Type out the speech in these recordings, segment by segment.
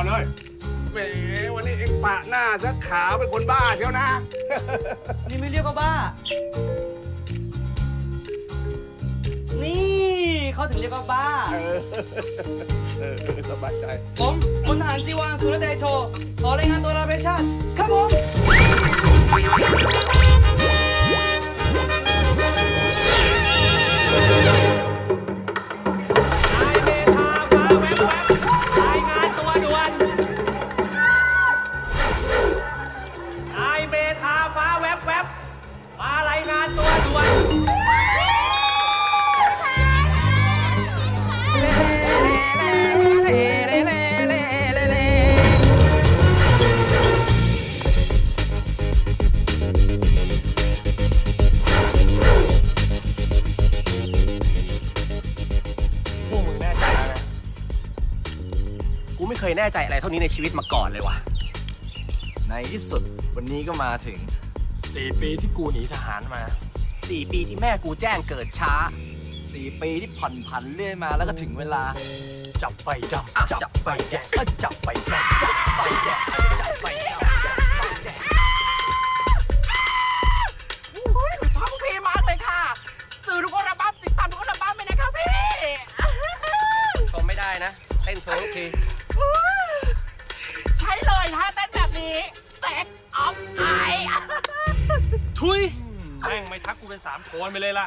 อนเลยแหมวันนี้เอ็งปะหน้าซะขาวเป็นคนบ้าเชียวนะนี่ไม่เรียกว่าบ้านี่เขาถึงเรียกว่าบ้าสบายใจผมพลทหารจีวรสุรเดโชขอรายงานตัวรับใช้ชาติครับผมไม่เคยแน่ใจอะไรเท่านี้ในชีวิตมาก่อนเลยว่ะในที่สุดวันนี้ก็มาถึง 4 ปีที่กูหนีทหารมา4 ปีที่แม่กูแจ้งเกิดช้า 4 ปีที่ผ่อนผันเรื่อยมาแล้วก็ถึงเวลาจับไปจับไปแดกจับไปแดกจับไปแดกจับไปแดกโอ้ยชอบพี่มากเลยค่ะสื่อทุกคนระบ้าติดตามทุกคนระบ้าไหมนะครับพี่ชมไม่ได้นะเต้นโชว์ทุกทีใช่เลยนะเต้นแบบนี้แตกออฟไอทุยแม่งไม่ทักกูเป็น3 โทนไปเลยล่ะ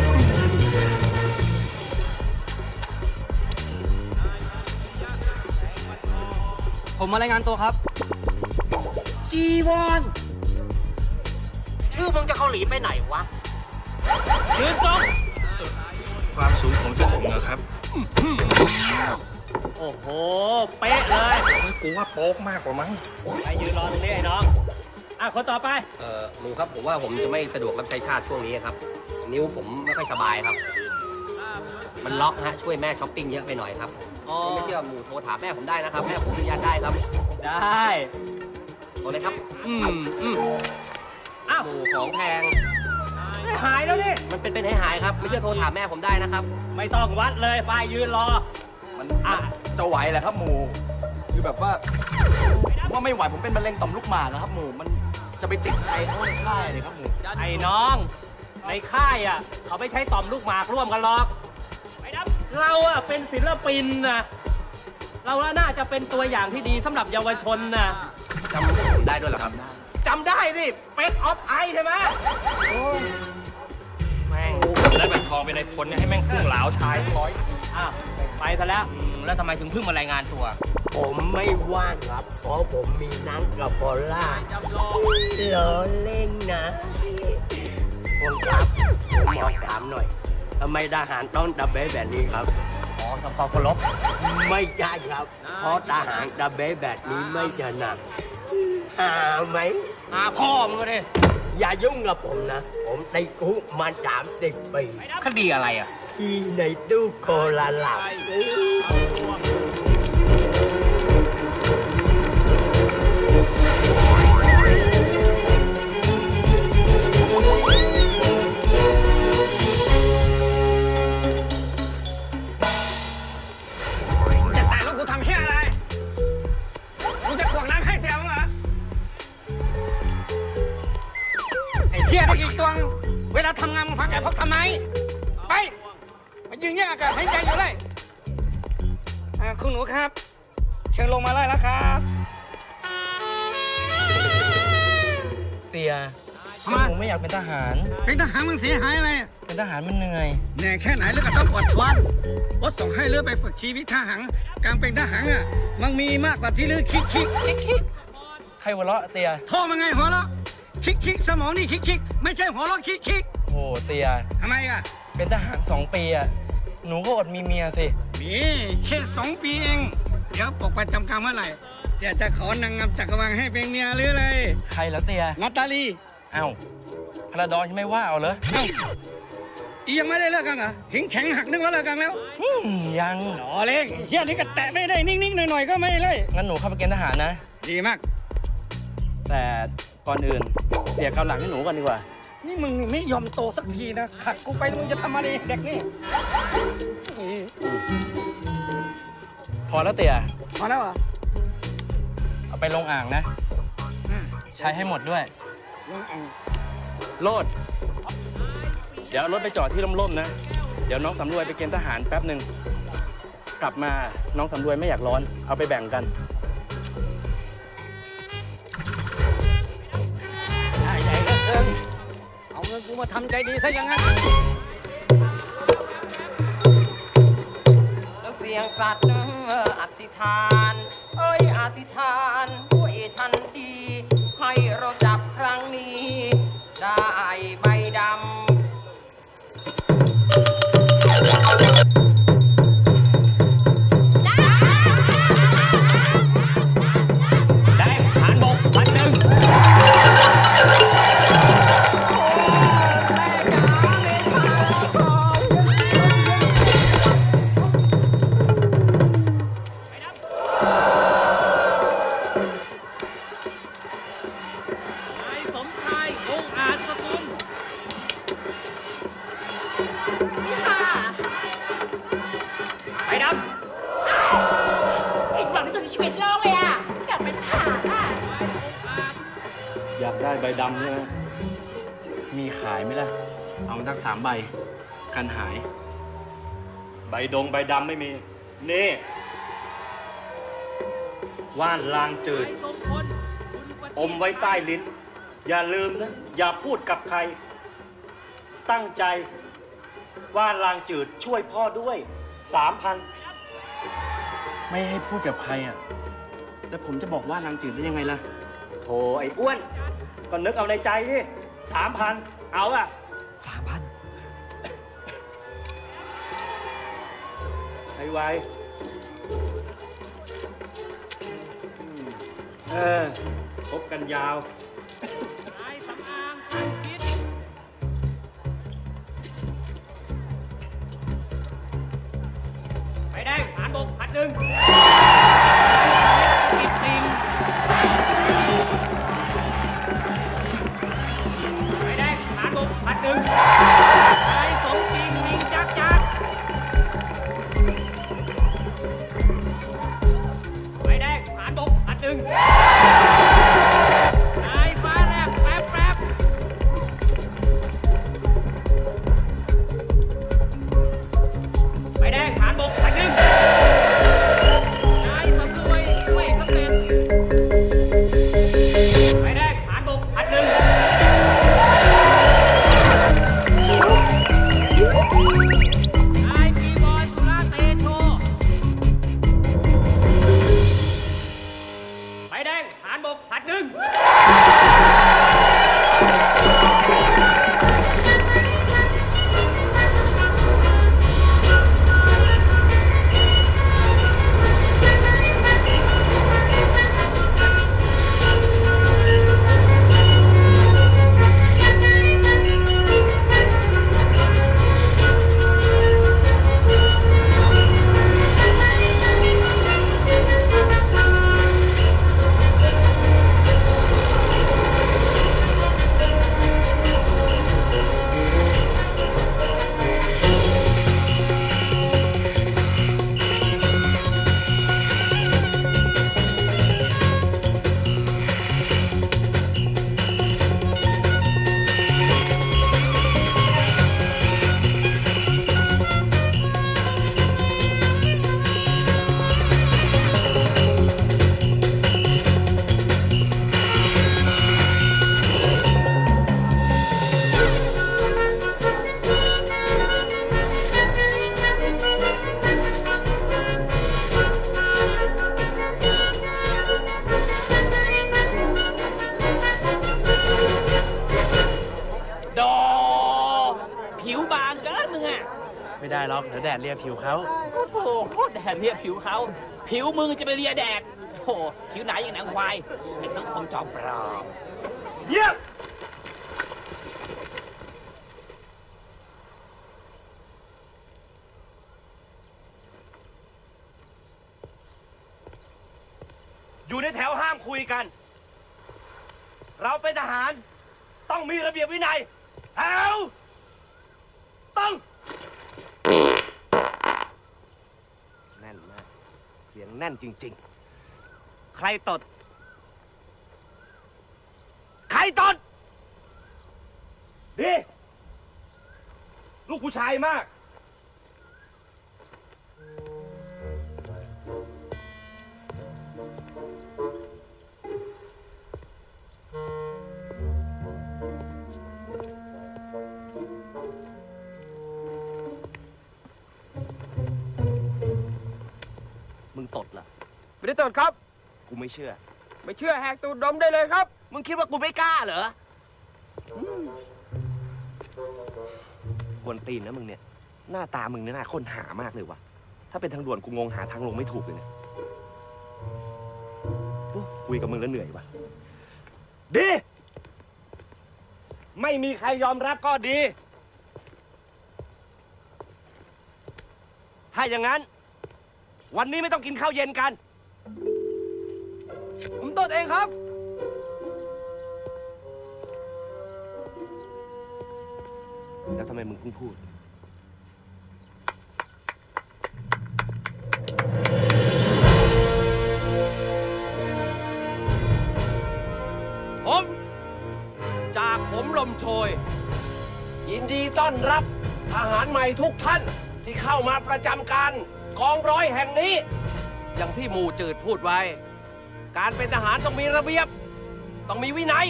ผมมารายงานตัวครับจีวอนชื่อมึงจะเกาหลีไปไหนวะยืนตรงความสูงของจะถึงนะครับโอ้โหเป๊ะเลยกูว่าโป๊กมากกว่ามั้งไปยืนรอตรงนี้ไอ้น้องคนต่อไปลุงครับผมว่าผมจะไม่สะดวกรับใช้ชาติช่วงนี้ครับนิ้วผมไม่ค่อยสบายครับมันล็อกฮะช่วยแม่ช้อปปิ้งเยอะไปหน่อยครับไม่เชื่อหมูโทรถามแม่ผมได้นะครับแม่ผมอนุญาตได้ครับได้โทรเลยครับอ้าวหมูของแพงหายแล้วนี่มันเป็นให้หายครับไม่เชื่อโทรถามแม่ผมได้นะครับไม่ต้องวัดเลยไปยืนรอมันจะไหวแหละครับหมูคือแบบว่าไม่ไหวผมเป็นมะเร็งต่อมลูกหมากนะครับหมูมันจะไปติดไอ้เขาในค่ายเลยครับหมูไอ้น้องในค่ายอ่ะเขาไม่ใช้ต่อมลูกหมากร่วมกันหรอกเราอ่ะเป็นศิลปินนะเราน่าจะเป็นตัวอย่างที่ดีสำหรับเยาวชนนะจำได้ด้วยเหรอครับจำได้ดิเป๊กออฟไอใช่ไหมแม่งได้ใบทองไปในพลเนี่ยให้แม่งพุ่งเหลาชายไปซะแล้วทำไมถึงเพิ่งมารายงานตัวผมไม่ว่างครับเพราะผมมีนังกับพอลล่าล้อเล่นนะผมครับขอถามหน่อยทำไมทหารต้องดับเบ้แบบนี้ครับทำความเคารพไม่ใช่ครับเพราะทหารดับเบ้แบบนี้ไม่ถนัดหาไหมพ่อมึงก็ดิอย่ายุ่งกับผมนะผมติดคุกมา30 ปีคดีอะไรอ่ะที่ในตู้โคลาลับจะแต่ลูกกูทำเหี้ยอะไรกูจะขวางน้ำให้เตียวเหรอไอ้เหี้ยได้กี่ตัวเวลาทำงานมึงฟังแกพกทำไมไปมายืนแย่งอากาศหายใจอยู่เลยคุณหนูครับเชิญลงมาเลยแล้วครับเตียหนูไม่อยากเป็นทหารเป็นทหารมันเสียหายอะไรเป็นทหารมันเหนื่อยแน่แค่ไหนแล้วก็ต้องอดทนวัดส่งให้เลือไปฝึกชีวิตทหารการเป็นทหารอ่ะมันมีมากกว่าที่เลือคิกใครหัวเราะเตียโทษมันไงหัวเราะคิกสมองนี่คิกไม่ใช่หัวเราะคิกโอ้เตียทำไมอ่ะเป็นทหาร2 ปีอ่ะหนูก็อดมีเมียสิมีแค่2 ปีเองเดี๋ยวปกประจำการเมื่อไหร่เตียจะขอนางงามจักรวาลให้เป็นเมียหรืออะไรใครแล้วเตียนาตาลีเอ้าพระดอนไม่ว่าเอาเลยยังไม่ได้เลิกกันเหรอหิงแข็งหักนึกว่าเลิกกันแล้วยังหล่อเล่งเฮียนี่ก็แตะไม่ได้นิ่งๆหน่อยๆก็ไม่เลยงั้นหนูเข้าไปเกณฑ์ทหารนะดีมากแต่ก่อนอื่นเตียเกาหลังให้หนูก่อนดีกว่านี่มึงไม่ยอมโตสักทีนะขัดกูไปมึงจะทำอะไรเด็กนี่พอแล้วเตียพอแล้วเหรอเอาไปลงอ่างนะ ใช้ให้หมดด้วย โลด เดี๋ยวเอารถไปจอดที่ร่มๆนะ เดี๋ยวน้องสำรวยไปเกณฑ์ทหารแป๊บหนึ่งกลับมาน้องสำรวยไม่อยากร้อน เอาไปแบ่งกันได้ใจเหลือเกินเอาเงินกูมาทำใจดีซะอย่างนั้นแล้วเสียงสัตว์อธิษฐานอธิษฐานด้วยทันทีให้เราจับครั้งนี้ได้ใบดำได้ฐานบก1,000 อยากได้ใบดำใช่ไหมมีขายไหมล่ะ เอามาสัก3 ใบ กันหายใบดำไม่มี นี่ ว่านลางจืด อมไว้ใต้ลิ้น อย่าลืมนะ อย่าพูดกับใคร ตั้งใจ ว่านลางจืดช่วยพ่อด้วย 3,000 ไม่ให้พูดกับใครอ่ะ แล้วผมจะบอกว่านางจืดได้ยังไงล่ะโธ่ไอ้อ้วน ก็นึกเอาในใจดิ 3,000 เอาอะ3,000 ไอ้ไวคบกันยาวไปแดงฐานบก1,000กิบติงไปแดงฐานบก1,000นายสมจริงยิงจักไปแดงฐานบก1,000นายฟ้าแลบแป๊บไปแดงฐานบก1,000นายสำรวยช่วยสำเร็จไปแดงฐานบก1,000นายจีวรสุราเตโชไปแดงฐานบก1,000ผิวบางเกินมึงอ่ะไม่ได้หรอก เดี๋ยวแดดเลียผิวเขาโอ้โหโคตรแดดเลียผิวเขา ผิวมึงจะไปเลียแดด โอ้โห ผิวไหนอย่างหนังควาย ไอ้สังคมจอมปลอมเยี่ยม อยู่ในแถวห้ามคุยกัน เราเป็นทหาร ต้องมีระเบียบวินัยแถวต้องแน่นมาก เสียงแน่นจริงๆ ใครตดตดดีลูกผู้ชายมากมึงตดเหรอไม่ได้ตดครับกูไม่เชื่อไม่เชื่อแหกตูดดมได้เลยครับมึงคิดว่ากูไม่กล้าเหรอกวนตีนนะมึงเนี่ยหน้าตามึงเนี่ยน่าค้นหามากเลยวะถ้าเป็นทางด่วนกูงงหาทางลงไม่ถูกเลยเนี่ยคุยกับมึงแล้วเหนื่อยวะดีไม่มีใครยอมรับก็ดีถ้าอย่างนั้นวันนี้ไม่ต้องกินข้าวเย็นกันผมตดเองครับแล้วทำไมมึงเพิ่งพูดจากผมลมโชยยินดีต้อนรับทหารใหม่ทุกท่านที่เข้ามาประจำการกองร้อยแห่งนี้อย่างที่หมู่จืดพูดไว้การเป็นทหารต้องมีระเบียบต้องมีวินัย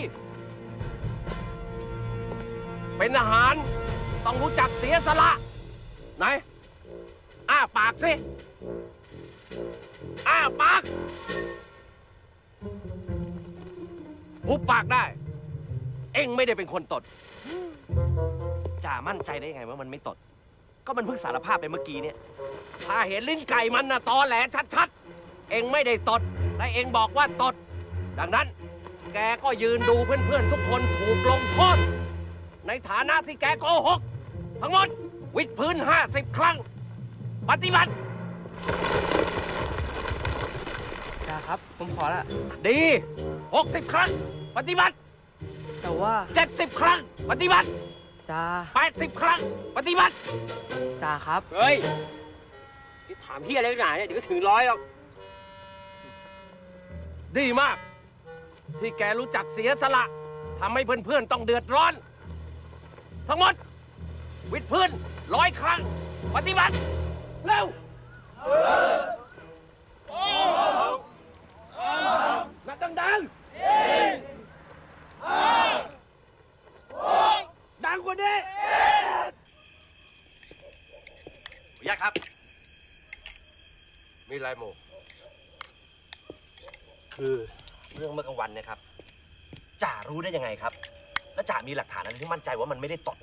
เป็นทหารต้องรู้จักเสียสละไหนอ้าปากสิอ้าปากหุบปากได้เอ็งไม่ได้เป็นคนตดจ่ามั่นใจได้ไงว่ามันไม่ตดก็มันเพิ่งสารภาพไปเมื่อกี้เนี่ยถ้าเห็นลิ้นไก่มันน่ะตอแหลชัดๆเอ็งไม่ได้ตดและเอ็งบอกว่าตดดังนั้นแกก็ยืนดูเพื่อนๆทุกคนถูกลงโทษในฐานะที่แกโกหกทั้งหมดวิดพื้น50 ครั้งปฏิบัติจ่าครับผมขอละดี60 ครั้งปฏิบัติแต่ว่า 70 ครั้งปฏิบัติจ่า 80 ครั้งปฏิบัติจ่าครับเฮ้ยนี่ถามเฮียอะไรหนาเนี่ยเดี๋ยวก็ถึง100หรอกดีมากที่แกรู้จักเสียสละทำให้เพื่อนๆต้องเดือดร้อนทั้งหมดวิดพื้น100 ครั้งปฏิบัติเร็วนัดดังๆดังกว่านี้ยากครับมีอะไรโมคือเรื่องเมื่อกลางวันเนี่ยครับจ่ารู้ได้ยังไงครับและจ่ามีหลักฐานอะไรที่มั่นใจว่ามันไม่ได้ตด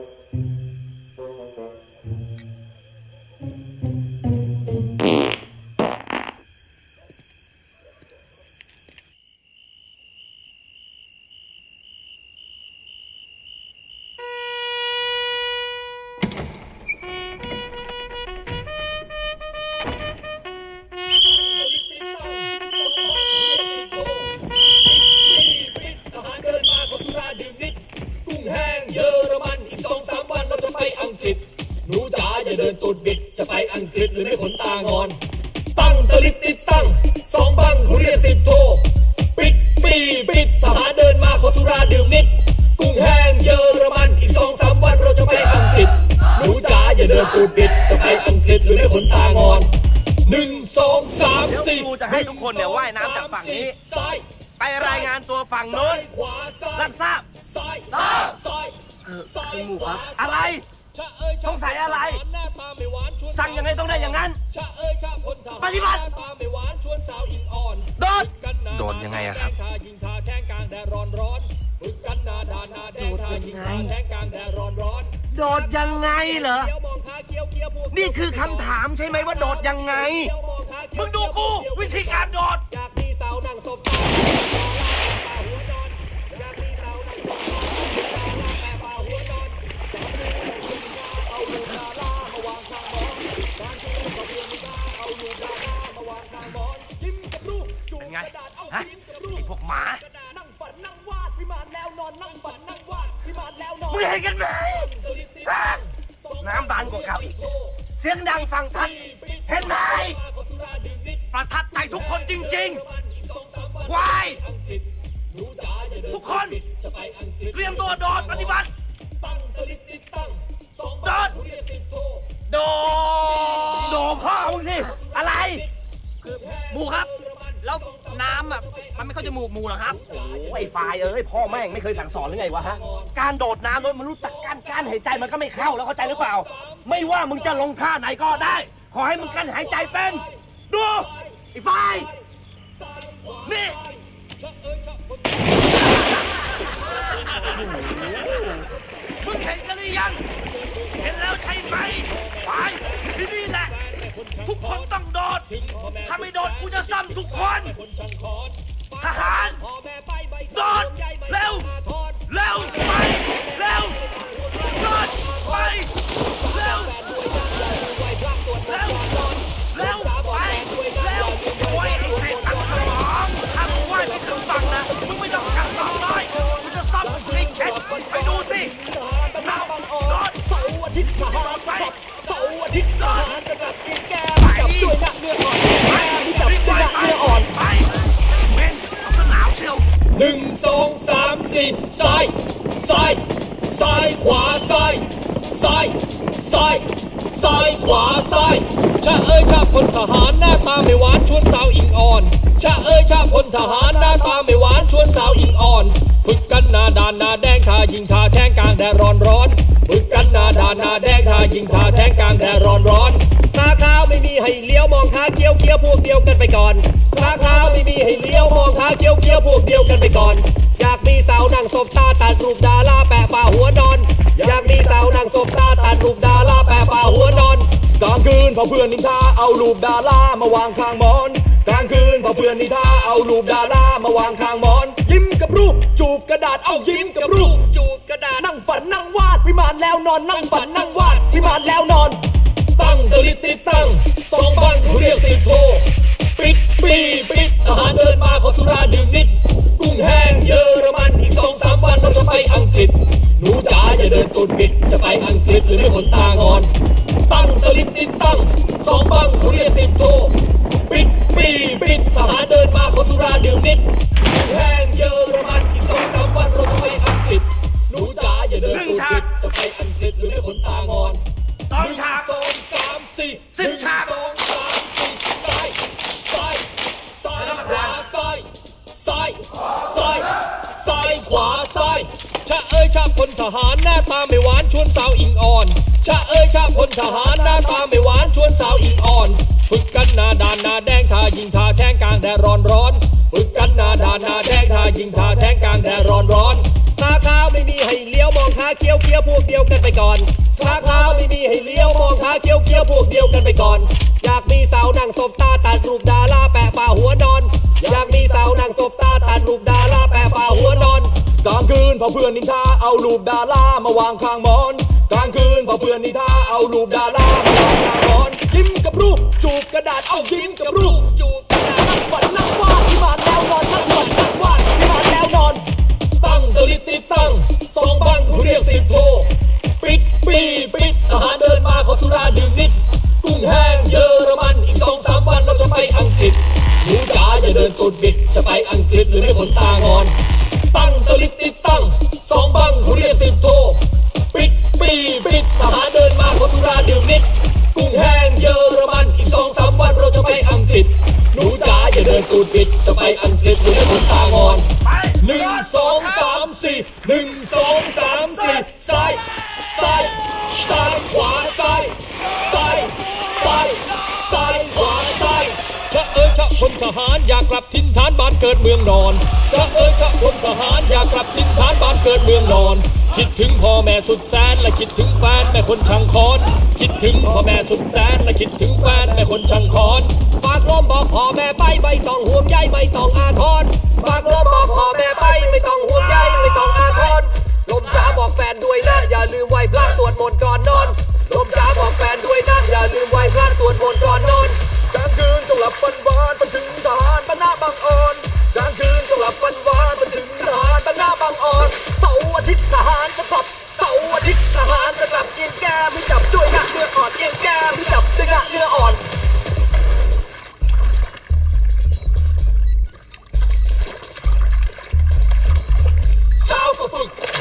จะไปอังกฤษหรือไม่ขนตางอนตั้งตะลิดติดตั้ง2 บังเขาเรียน10 โทปิดปิดทหารเดินมาขอสุราดื่มนิดกุ้งแห้งเยอรมันอีก2-3 วันเราจะไปอังกฤษหนูจ๋าอย่าเดินตูดบิดจะไปอังกฤษหรือไม่ขนตางอน1 2 3 4กูจะให้ทุกคนเนี่ยว่ายน้ำจากฝั่งนี้ไปรายงานตัวฝั่งโน้นรับทราบคุณหมู่ครับอะไรสงสัยอะไรสั่งยังไงต้องได้อย่างนั้นปฏิบัติโดดยังไงอะครับโดดยังไงเหรอนี่คือคำถามใช่ไหมว่าโดดยังไงมึงดูกูวิธีการโดดเป็นไงฮะไอ้พวกหมามึงเห็นกันไหมน้ำบานกว่าเก่าอีกเสียงดังฟังชัดเห็นไหมประทับใจทุกคนจริงๆควายทุกคนเตรียมตัวโดดปฏิบัติโดดโดพ่อมึงสิอะไรหมูครับ แล้วน้ำอ่ะมันไม่เข้าจมูกหมูหรอครับโอ้ยฝ่ายเอ้ยพ่อแม่งไม่เคยสั่งสอนหรือไงวะฮะการโดดน้ำมันรู้จักการหายใจมันก็ไม่เข้าแล้วเข้าใจหรือเปล่าไม่ว่ามึงจะลงท่าไหนก็ได้ขอให้มึงกั้นหายใจเป็นดูไอ้ฝ่ายนี่มึงเห็นกันหรือยังเห็นแล้วใช่ไหมฝ่ายที่นี่แหละทุกคนต้องโดดถ้าไม่โดดกูจะซ้ำทุกคนทหารโดดเร็วเร็วไปเร็วโดดไปเร็วเร็วเร็วไปเร็วโอ้ยไอ้เศษตังสมองถ้ามึงว่ายไม่ถึงฝั่งนะมึงไม่ต้องกลับต่อเลยกูจะซ้ำมึงให้เข็ดไปดูสิเราโดดเสาร์อาทิตย์ทหารไปเสาร์อาทิตย์ทหารจะกลับกินแก้มจับด้วยหน้าเนื้ออ่อนแก้มจับด้วยหน้าเนื้ออ่อนไปเว้นเอาสนาวเชียว 1 2 3 4ซ้ายขวาซ้ายขวาซ้ายชะเอ้ยชะพลทหารหน้าตาไม่หวานชวนสาวอิงอ่อนชะเอ้ยชะพลทหารหน้าตาไม่หวานชวนสาวอิงอ่อนฝึกกันหน้าด่านหน้าแดงท่ายิงท่าแทงกลางแดดร้อนฝึกกันหน้าด่านหน้าแดงท่ายิงท่าแทงกลางแดดร้อนตาขาวไม่มีให้เลี้ยวมองขาเกี้ยวพวกเดียวกันไปก่อนตาขาวไม่มีให้เลี้ยวมองขาเกี้ยวพวกเดียวกันไปก่อนอยากมีสาวนั่งศพตาตัดรูปดาราแปะฝ่าหัวนอนอยากมีสาวนั่งศพตาตัดรูปดาราแปะฝ่าหัวนอนกลางคืนพอเพื่อนนินทาเอารูปดารามาวางข้างหมอนกลางคืนพอเพื่อนนินทาเอารูปดารามาวางข้างหมอนยิ้มกับรูปจูบกระดาษเอายิ้มกับรูปจูบกระดาษนั่งฝันนั่งวาดวิมานแล้วนอนนั่งฝันนั่งวาดวิมานแล้วนอนตั้งตลิดติดตั้ง2 บังเขาเรียก10 โทปิดทหารเดินมาขอสุราดื่มนิดกุ้งแห้งเยอรมันอีก 2-3 วันเราจะไปอังกฤษหนูจ๋าอย่าเดินตูดบิดจะไปอังกฤษหรือไม่ขนตางอนตั้งตลิดติดตั้ง2 บังเขาเรียก10 โทปิดทหารเดินมาขอสุราดื่มนิดกุ้งแห้งเยอรมันอีก 2-3 วันเราจะไปอังกฤษหนูจ๋าอย่าเดินตูดบิดจะไปอังกฤษหรือไม่ขนตางอน 2 ฉาก 1 2 3 4 10 ฉาก 1 2 3 4ซ้ายขวาซ้ายขวาซ้ายชะเอ้ยชะพลทหารหน้าตาไม่หวานชวนสาวอิงอ่อนชะเอ้ยชะพลทหารหน้าตาไม่หวานชวนสาวอิงอ่อนฝึกกันหน้าด่านหน้าแดงท่ายิงท่าแทงกลางแดดร้อนฝึกกันหน้าด่านหน้าแดงท่ายิงท่าแทงกลางแดดร้อนตาขาวไม่มีให้เลี้ยวมองขาเกี้ยวพวกเดียวกันไปก่อนตาขาวไม่มีให้เลี้ยวมองขาเกี้ยวพวกเดียวกันไปก่อนอยากมีสาวนั่งศพตาตัดรูปดาราแปะฝ่าหัวนอนอยากมีสาวนั่งศพตาตัดรูปดาราแปะฝ่าหัวนอนกลางคืนพอเพื่อนนินทาเอารูปดารามาวางข้างหมอนกลางคืนพอเพื่อนนินทาเอารูปดารามาวางข้างหมอนยิ้มกับรูปจูบกระดาษเอายิ้มกับรูปจูบกระดาษนั่งฝันนั่งวาดที่บ้านแล้วนอนนั่งฝันนั่งวาดที่บ้านแล้วนอนตั้งตลิดติดตั้ง2 บังเขาเรียก10 โทปิดทหารเดินมาขอสุราดื่มนิดกุ้งแห้งเยอรมันอีก 2-3 วันเราจะไปอังกฤษหนูจ๋าอย่าเดินตูดบิดจะไปอังกฤษหรือไม่ขนตางอนตั้งตลิดติดตั้ง2 บังเขาเรียก10 โทปิดทหารเดินมาขอสุราดื่มนิดกุ้งแห้งเยอรมันอีก 2-3 วันเราจะไปอังกฤษหนูจ๋าอย่าเดินตูดบิดจะไปอังกฤษหรือไม่ขนตางอน1 2 3 4 1 2 3 4ซ้ายขวาซ้ายขวาซ้ายชะเอ้ยชะพลทหารอยากกลับถิ่นฐานบ้านเกิดเมืองนอนชะเอ้ยชะพลทหารอยากกลับถิ่นฐานบ้านเกิดเมืองนอนคิดถึงพ่อแม่สุดแสนและคิดถึงแฟนแม่คนช่างคอนคิดถึงพ่อแม่สุดแสนและคิดถึงแฟนแม่คนช่างคอนฝากลมบอกพ่อแม่ไปไม่ต้องห่วงใยไม่ต้องอาทรฝากลมบอกพ่อแม่ไปไม่ต้องห่วงใยไม่ต้องอาทรลมจ๋าบอกแฟนด้วยนะอย่าลืมไหว้พระสวดมนต์ก่อนนอนลมจ๋าบอกแฟนด้วยนะอย่าลืมไหว้พระสวดมนต์ก่อนนอนกลางคืนจงหลับฝันหวานไปถึงทหารบ้านหน้าบางอ่อนกลางคืนจงหลับฝันหวานไปถึงทหารบ้านหน้าบางอ่อนเสาร์อาทิตย์ทหารจะกลับเสาร์อาทิตย์ทหารจะกลับเอียงแก้มให้จับด้วยหน้าเนื้ออ่อนเอียงแก้มให้จับด้วยหน้าเนื้ออ่อนเช้าก็ฝึก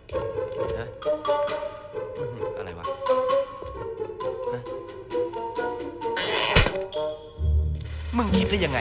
ฮะอะไรวะฮะมึงคิดได้ยังไง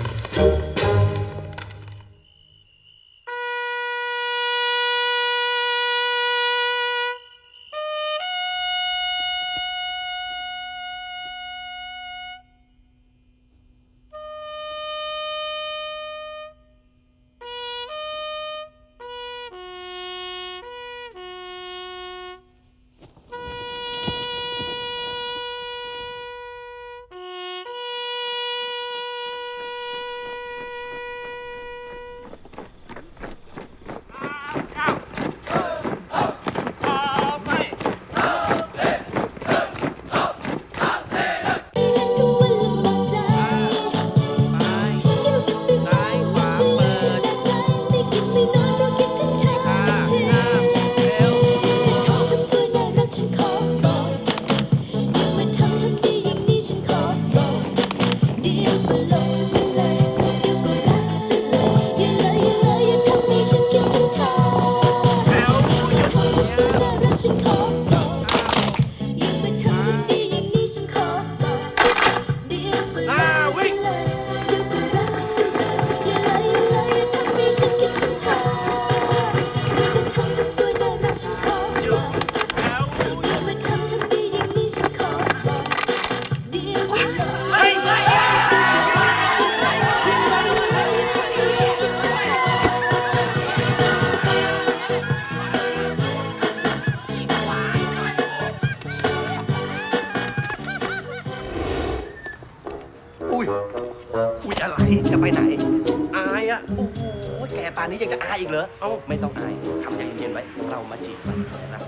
อุ๊ยอะไรจะไปไหนอายอะโอ้โหแกป่านนี้ยังจะอายอีกเหรอเอ้าไม่ต้องอายทำใจเย็นๆไว้เรามาจีบกันนะ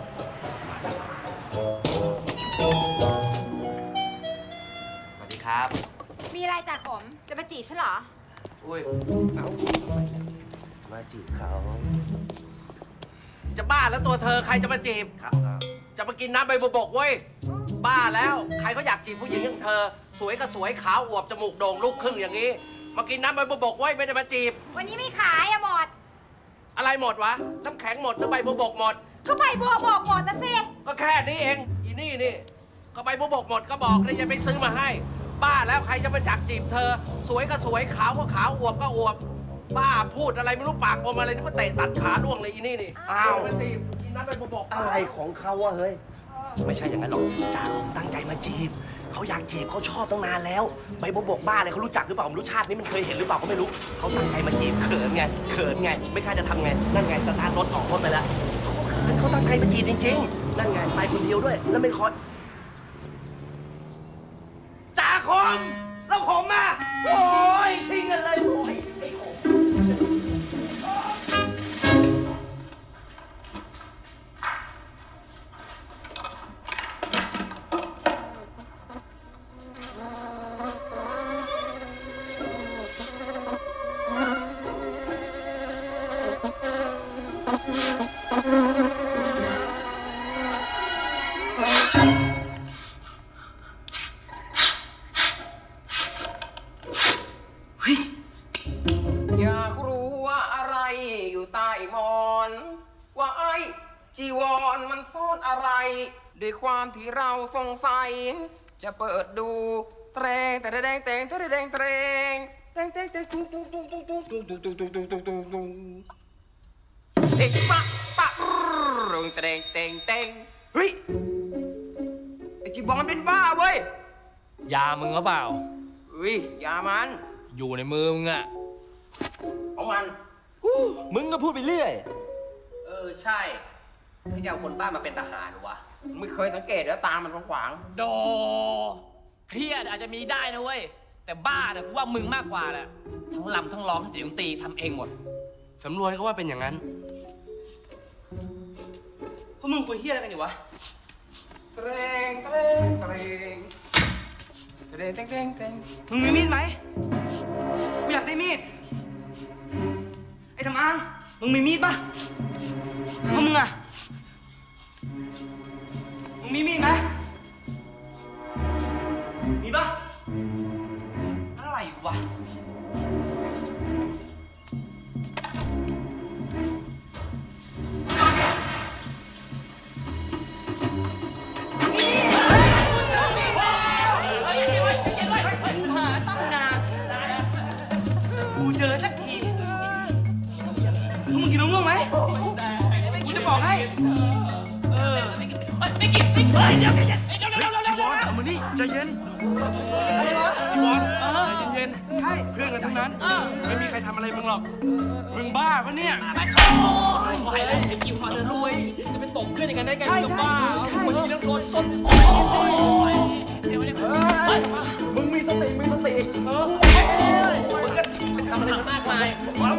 สวัสดีครับมีอะไรจากผมจะมาจีบฉันเหรออุ้ยเอามาจีบเขาจะบ้าแล้วตัวเธอใครจะมาจีบครับจะมากินน้ำใบบัวบกเว้ยบ้าแล้วใครเขาอยากจีบผู้หญิงอย่างเธอสวยก็สวยขาวอวบจมูกโด่งลูกครึ่งอย่างนี้มากินน้ำใบบัวบกเว้ยไม่ได้มาจีบวันนี้ไม่ขายอะหมดอะไรหมดวะน้ำแข็งหมดหรือใบบัวบกหมดก็ใบบัวบกหมดนะสิก็แค่นี้เองอีนี่ก็ใบบัวบกหมดก็บอกเลยจะไปซื้อมาให้บ้าแล้วใครจะมาจักจีบเธอสวยก็สวยขาวก็ขาวอวบก็อวบบ้าพูดอะไรไม่รู้ปากอมอะไรนี่ก็เตะตัดขาล่วงเลยอีนี่อ้าวไปจีบกินน้ำใบบัวบกอะไรของเขาวะเฮ้ยไม่ใช่อย่างนั้นหรอกจ่าเขาตั้งใจมาจีบเขาอยากจีบเขาชอบตั้งนานแล้วใบบัวบกบ้าอะไรเขารู้จักหรือเปล่าไม่รู้ชาตินี้มันเคยเห็นหรือเปล่าก็ไม่รู้เขาตั้งใจมาจีบเขินไงไม่กล้าจะทำไงนั่นไงสตาร์ทรถออกรถไปแล้วเขาก็เขินเขาตั้งใจมาจีบจริงๆนั่นไงไปคนเดียวด้วยแล้วไม่คอยจ่าคมแล้วผมอ่ะโอ้ยทิ้งกันเลยโอ้ยไอ้ผมอยากรู้ว่าอะไรอยู่ใต้หมอนว่าไอ้จีวรมันซ่อนอะไรด้วยความที่เราสงสัยจะเปิดดูแตงแต่แดงแตงแต่แดงแตงแตงแตงแตงตุ้งตุ้งตุ้งตุ้งตุ้งตุ้งตุ้งตุ้งตุ้งตุ้งตุ้งตุ้งตุ้งเด็กปะปะรุงแตงแตงแตงเฮ้ยไอ้จีวรเป็นบ้าเว้ยยามึงหรือเปล่าเฮ้ยยามันอยู่ในมือมึงอะของมันมึงก็พูดไปเรื่อยใช่ที่จะเอาคนบ้ามาเป็นทหารวะไม่เคยสังเกตแล้วตามันขวางโดเครียดอาจจะมีได้นะเว้ยแต่บ้าเนี่ยกูว่ามึงมากกว่าแหละทั้งลำทั้งร้องทั้งเสียงดนตรีทำเองหมดสำรวจก็ว่าเป็นอย่างนั้นพวกมึงคุยเฮียอะไรกันอยู่วะเตรงเตงเตรงเตรงเตงเตงเตงมึงมีมีดไหมกูอยากได้มีดไอ้ทำอ้างมึงมีมีดปะพวกมึงอะมึงมีมีดไหมมีปะอะไรวะจีวรเอามานี่ใจเย็นจีวรใจเย็นเพื่อนกันทั้งนั้นไม่มีใครทำอะไรมึงหรอกมึงบ้าปะเนี่ยไปเลยไอ้จีวรรวยจะไปตบเพื่อนอย่างนั้นได้ไงมึงบ้าคนนี้ต้องโดนส้นมึงมีสติมึงก็ไปทำอะไรมากมาย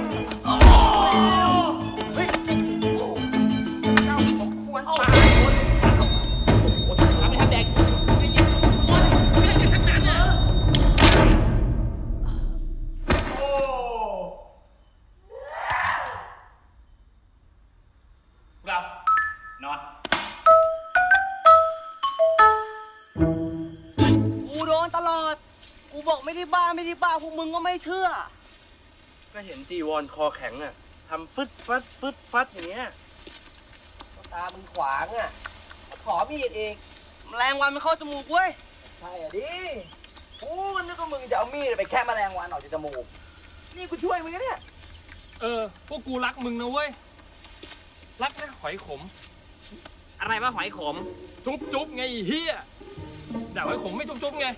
พวกมึงก็ไม่เชื่อก็เห็นจีวรคอแข็งอ่ะทำฟึดฟัดอย่างเงี้ยตามึงขวางอ่ะขอมีดอีกแมลงวันมันเข้าจมูกเว้ยใช่อ่ะดิกูมันนึกว่ามึงจะเอามีดไปแค่แมลงวันออกจากจมูกนี่กูช่วยมึงนะเนี่ยพวกกูรักมึงนะเว้ยรักนะหอยขมอะไรวะหอยขมจุ๊บไงเฮียแต่หอยขมไม่จุ๊บไง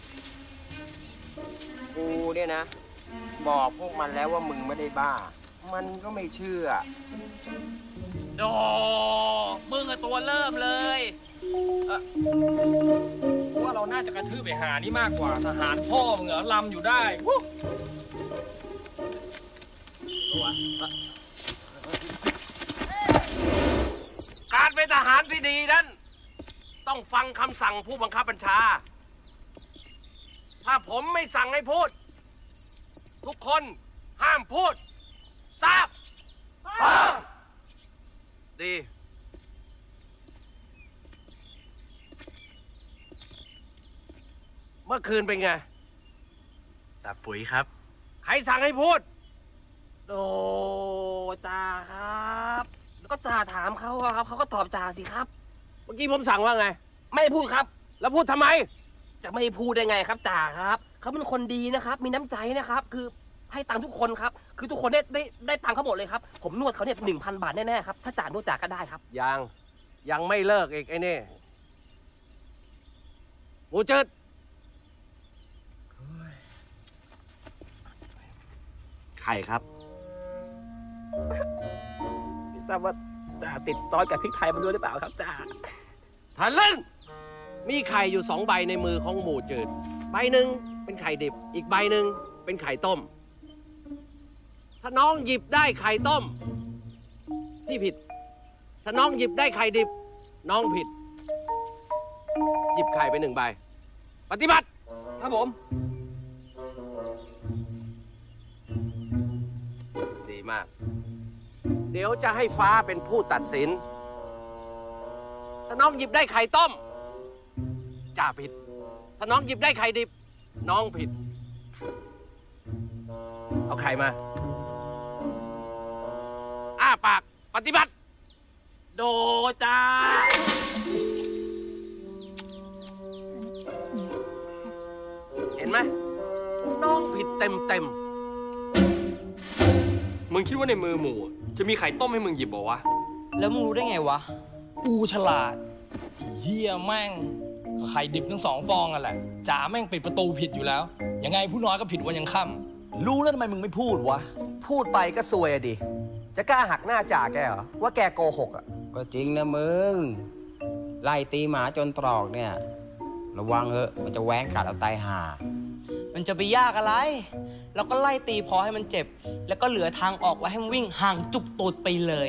กูเนี่ยนะบอกพวกมันแล้วว่ามึงไม่ได้บ้ามันก็ไม่เชื่อโดมึงอะตัวเริ่มเลยว่าเราน่าจะกระทืบไปหานี่มากกว่าทหารพ่อมึงเหรอลำอยู่ได้การเป็นทหารที่ดีนั้นต้องฟังคำสั่งผู้บังคับบัญชาถ้าผมไม่สั่งให้พูดทุกคนห้ามพูดทราบดีเมื่อคืนเป็นไงตาปุ๋ยครับใครสั่งให้พูดโดจ่าครับแล้วก็จ่าถามเขาครับเขาก็ตอบจ่าสิครับเมื่อกี้ผมสั่งว่าไงไม่พูดครับแล้วพูดทำไมจะไม่พูดได้ไงครับจ่าครับเขาเป็นคนดีนะครับมีน้ำใจนะครับคือให้ตังค์ทุกคนครับคือทุกคนได้ตังค์เขาหมดเลยครับผมนวดเขาเนี่ย1,000 บาทแน่ๆครับถ้าจ่านวดจ่าก็ได้ครับยังไม่เลิกอีกไอ้นี่หมูจืดไข่ครับไม่ทราบว่าจ่าติดซอสกับพริกไทยมาด้วยหรือเปล่าครับจ่าทันเล่นมีไข่อยู่2 ใบในมือของหมูจืดใบหนึ่งเป็นไข่ดิบอีกใบหนึ่งเป็นไข่ต้มถ้าน้องหยิบได้ไข่ต้มพี่ผิดถ้าน้องหยิบได้ไข่ดิบน้องผิดหยิบไข่ไป1 ใบปฏิบัติครับผมดีมากเดี๋ยวจะให้ฟ้าเป็นผู้ตัดสินถ้าน้องหยิบได้ไข่ต้มจ่าผิดถ้าน้องหยิบได้ไข่ดิบน้องผิดเอาไข่มาอ้าปากปฏิบัติโดจ้าเห็นไหมน้องผิดเต็มมึงคิดว่าในมือหมูจะมีไข่ต้มให้มึงหยิบบ่วะแล้วมึงรู้ได้ไงวะกูฉลาดเฮียแม่งไข่ดิบทั้ง2 ฟองอ่ะแหละจ๋าแม่งปิดประตูผิดอยู่แล้วยังไงผู้น้อยก็ผิดวันยังค่ำรู้แล้วทำไมมึงไม่พูดวะพูดไปก็ซวยอะดิจะกล้าหักหน้าจ่าแกเหรอว่าแกโกหกอ่ะก็จริงนะมึงไล่ตีหมาจนตรอกเนี่ยระวังเถอะมันจะแหว้งกัดเอาตายห่ามันจะไปยากอะไรเราก็ไล่ตีพอให้มันเจ็บแล้วก็เหลือทางออกไว้ให้มันวิ่งห่างจุกตูดไปเลย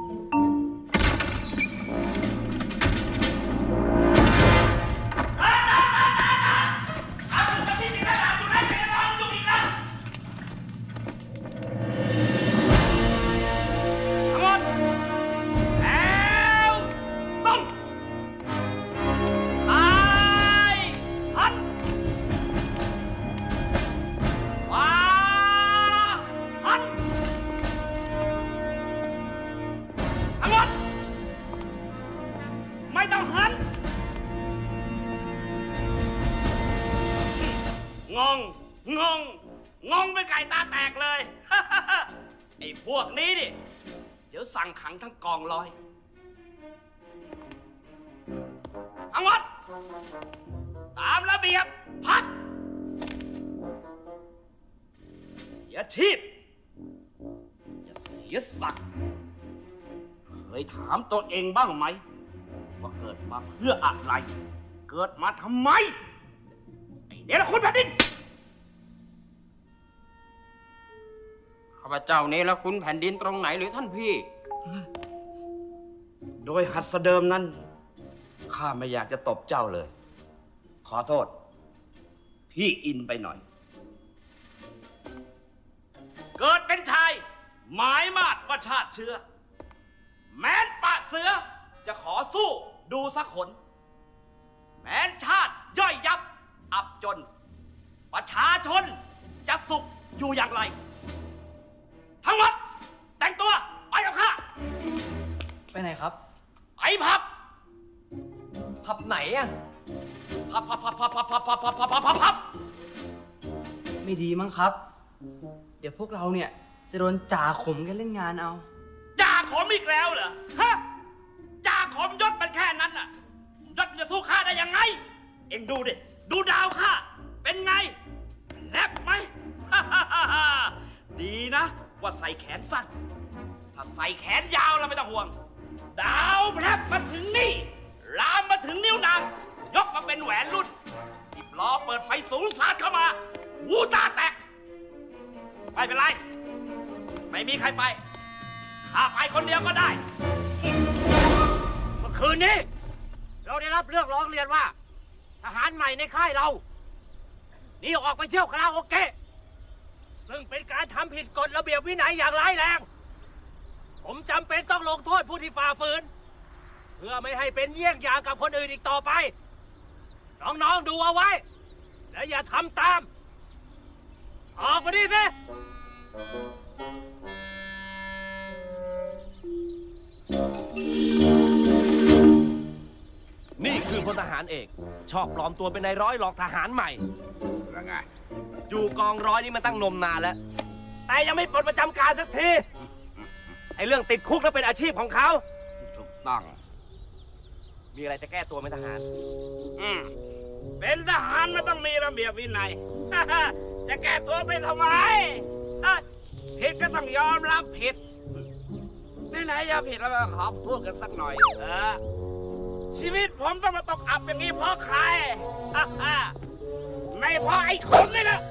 งงเป็นไก่ตาแตกเลย ไอ้พวกนี้ดิเดี๋ยวสั่งขังทั้งกองร้อยตามระเบียบพักเสียชีพอย่าเสียศักดิ์เคยถามตัวเองบ้างไหมว่าเกิดมาเพื่ออะไรเกิดมาทำไมไอ้เนรคุณแผ่นดินข้าพเจ้าเนรคุณแผ่นดินตรงไหนหรือท่านพี่โดยหัดเดิมนั้นข้าไม่อยากจะตบเจ้าเลย ขอโทษพี่อินไปหน่อย เกิดเป็นชายหมายมาดว่าชาติเชื้อแม้นปะเสือจะขอสู้ดูสักคนแม้นชาติย่อยยับอับจนประชาชนจะสุขอยู่อย่างไร ทั้งหมดแต่งตัวไปกับข้าไปไหนครับไปผับผับไหนอะพับไม่ดีมั้งครับ เดี๋ยวพวกเราเนี่ยจะโดนจ่าขมกันเล่นงานเอาจ่าขมอีกแล้วเหรอฮะจ่าขมยศมันแค่นั้นน่ะยศมันจะสู้ข้าได้ยังไงเอ็งดูดิดูดาวข้าเป็นไงแนบไหม ดีนะว่าใส่แขนสั้นถ้าใส่แขนยาวแล้วไม่ต้องห่วงดาวแนบมาถึงนี่ลามมาถึงนิ้วนางยกมาเป็นแหวนรุ่น10 ล้อเปิดไฟสูงสาดเข้ามาวูตาแตกไม่เป็นไรไม่มีใครไปข้าไปคนเดียวก็ได้เมื่อคืนนี้เราได้รับเรื่องร้องเรียนว่าทหารใหม่ในค่ายเราหนีออกไปเที่ยวคาราโอเกะซึ่งเป็นการทำผิดกฎระเบียบวินัยอย่างร้ายแรงผมจำเป็นต้องลงโทษผู้ที่ฝ่าฝืนเพื่อไม่ให้เป็นเยี่ยงอย่างกับคนอื่นอีกต่อไปน้องๆดูเอาไว้และอย่าทำตามออกมาดิสินี่คือพลทหารเอกชอบปลอมตัวเป็นนายร้อยหลอกทหารใหม่ยังไงอยู่กองร้อยนี่มันตั้งนมนานแล้วแต่ยังไม่ปลดประจำการสักทีไอ้เรื่องติดคุกนั้นเป็นอาชีพของเขาถูกต้องมีอะไรจะแก้ตัวไหมทหารเป็นทหารมันต้องมีระเบียบวินัย จะแก้ตัวไปทำไมผิดก็ต้องยอมรับผิดไหนๆจะผิดแล้วขอพูดกันสักหน่อยชีวิตผมต้องมาตกอับอย่างนี้เพราะใครไม่เพราะไอ้คนนี่แหละ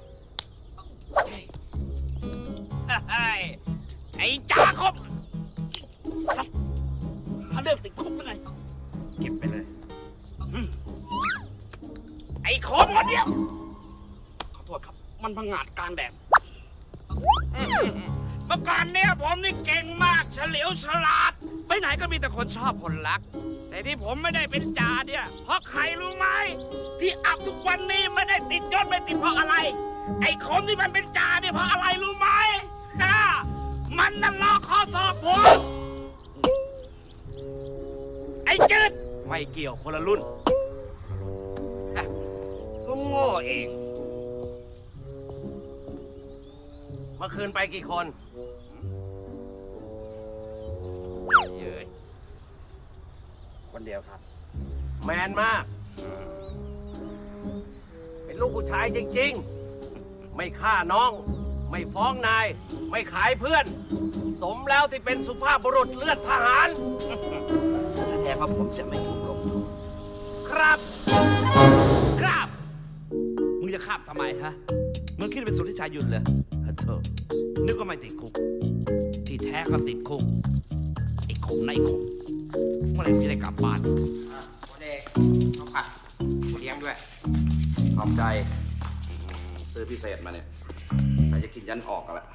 ไอ้จ่าคบถ้าเลือกติดคุกยังไงเก็บไปเลยไอ้คมคนเดียวขอโทษครับมันพังงาดกลางแดดเมื่อก่อนเนี่ยผมนี่เก่งมากเฉลียวฉลาดไปไหนก็มีแต่คนชอบคนรักแต่ที่ผมไม่ได้เป็นจ่าเนี่ยเพราะใครรู้ไหมที่อับทุกวันนี้ไม่ได้ติดยศไม่ติดเพราะอะไรไอ้คมที่มันเป็นจ่าเนี่ยเพราะอะไรรู้ไหมมันนั่นลอกข้อสอบผมไอ้จืดไม่เกี่ยวคนละรุ่นก็โง่เองเมื่อคืนไปกี่คนเย้ยคนเดียวครับแมนมากเป็นลูกผู้ชายจริงๆไม่ฆ่าน้องไม่ฟ้องนายไม่ขายเพื่อนสมแล้วที่เป็นสุภาพบุรุษเลือดทหารแสดงว่าผมจะไม่ถูกลงโทษครับครับมึงจะขับทำไมฮะมึงคิดเป็นสุทธิชัยหยุดเลยเธอนึกว่าไม่ติดคุกที่แท้ก็ติดคุกไอ้ขมนะไอ้ขมเมื่อไหร่จะได้กลับบ้านวันเด็กข้าวผัดเลี้ยงด้วยขอบใจซื้อพิเศษมาเนี่ยใครจะกินยันออกกันละ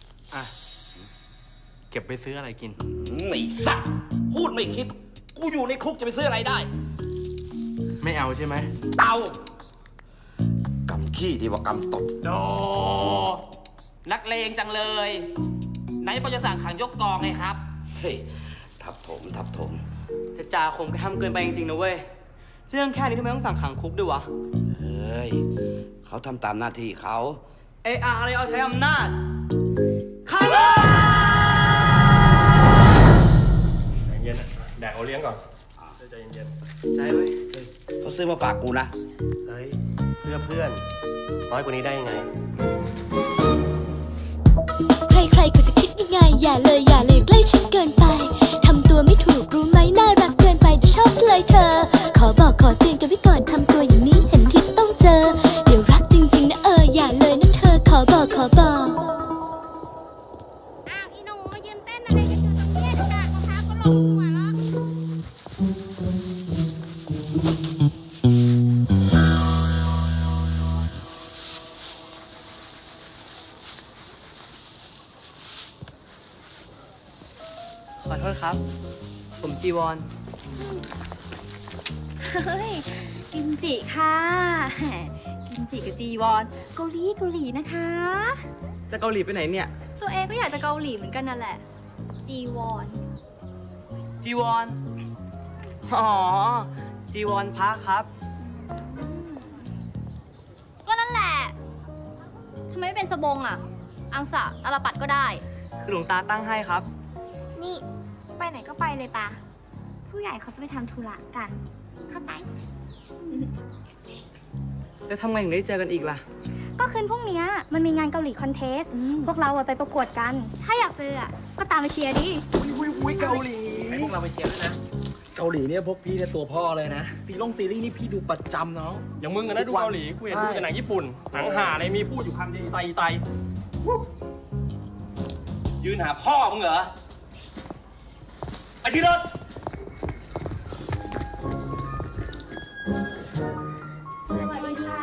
เก็บไปซื้ออะไรกินไม่สักพูดไม่คิดกูอยู่ในคุกจะไปซื้ออะไรได้ไม่เอาใช่ไหมเอากำขี้ดีกว่ากำตดโดนักเลงจังเลยไหนปจะสั่งขังยกกองไงครับเฮ้ยทับถมแต่จ่าขมก็ทำเกินไปจริงๆนะเว้ยเรื่องแค่นี้ทำไมต้องสั่งขังคุกด้วยวะเฮ้ยเขาทำตามหน้าที่เขาอะไรเอาใช้อำนาจข้าใจเย็นนะแดกเอาเลี้ยงก่อนใจเย็นใจเว้ยเขาซื้อมาฝากกูนะเฮ้ย เพื่อนน้อยกว่านี้ได้ยังไงใครๆก็จะคิดยังไงอย่าเลยใกล้ชิดเกินไปทำตัวไม่ถูกรู้ไหมน่ารักเกินไปเดี๋ยวชอบเลยเธอขอบอกขอเตือนกันไว้ก่อนทำตัวอย่างนี้เห็นที่จะต้องเจอเดี๋ยวรักจริงๆนะอย่าเลยนะเธอขอบอกอ้าวอีหนูมายืนเต้นอะไรกันอยู่ตรงนี้เดี๋ยวกากมะพร้าวก็ลงหัวแล้วขอโทษครับ ผมจีวรเฮ้ย กิมจิค่ะ กิมจิกับจีวอนเกาหลีนะคะจะเกาหลีไปไหนเนี่ยตัวเองก็อยากจะเกาหลีเหมือนกันนั่นแหละ จีวอนจีวร อ๋อ จีวรพระครับก็นั่นแหละ ทำไมไม่เป็นสบงอ่ะ อังสะตาลปัดก็ได้คือหลวงตาตั้งให้ครับนี่ไปไหนก็ไปเลยปะผู้ใหญ่เขาจะไปทำธุระกัน เข้าใจแล้วทำไงถึงได้เจอกันอีกล่ะก็คืนพรุ่งนี้มันมีงานเกาหลีคอนเทสต์พวกเราไปประกวดกัน ถ้าอยากเจอก็ตามไปเชียร์ดิอุ้ยเกาหลีให้พวกเราไปเชียร์ด้วยนะเกาหลีเนี่ยพวกพี่เนี่ยตัวพ่อเลยนะซีรีส์นี่พี่ดูประจำเนาะอย่างมึงอะนะดูเกาหลีกูเห็นดูแต่หนังญี่ปุ่นหนังห่าอะไรมีพูดอยู่คำเดียวไตยืนหาพ่อมึงเหรอไอ้ที่รถสวัสดีค่ะ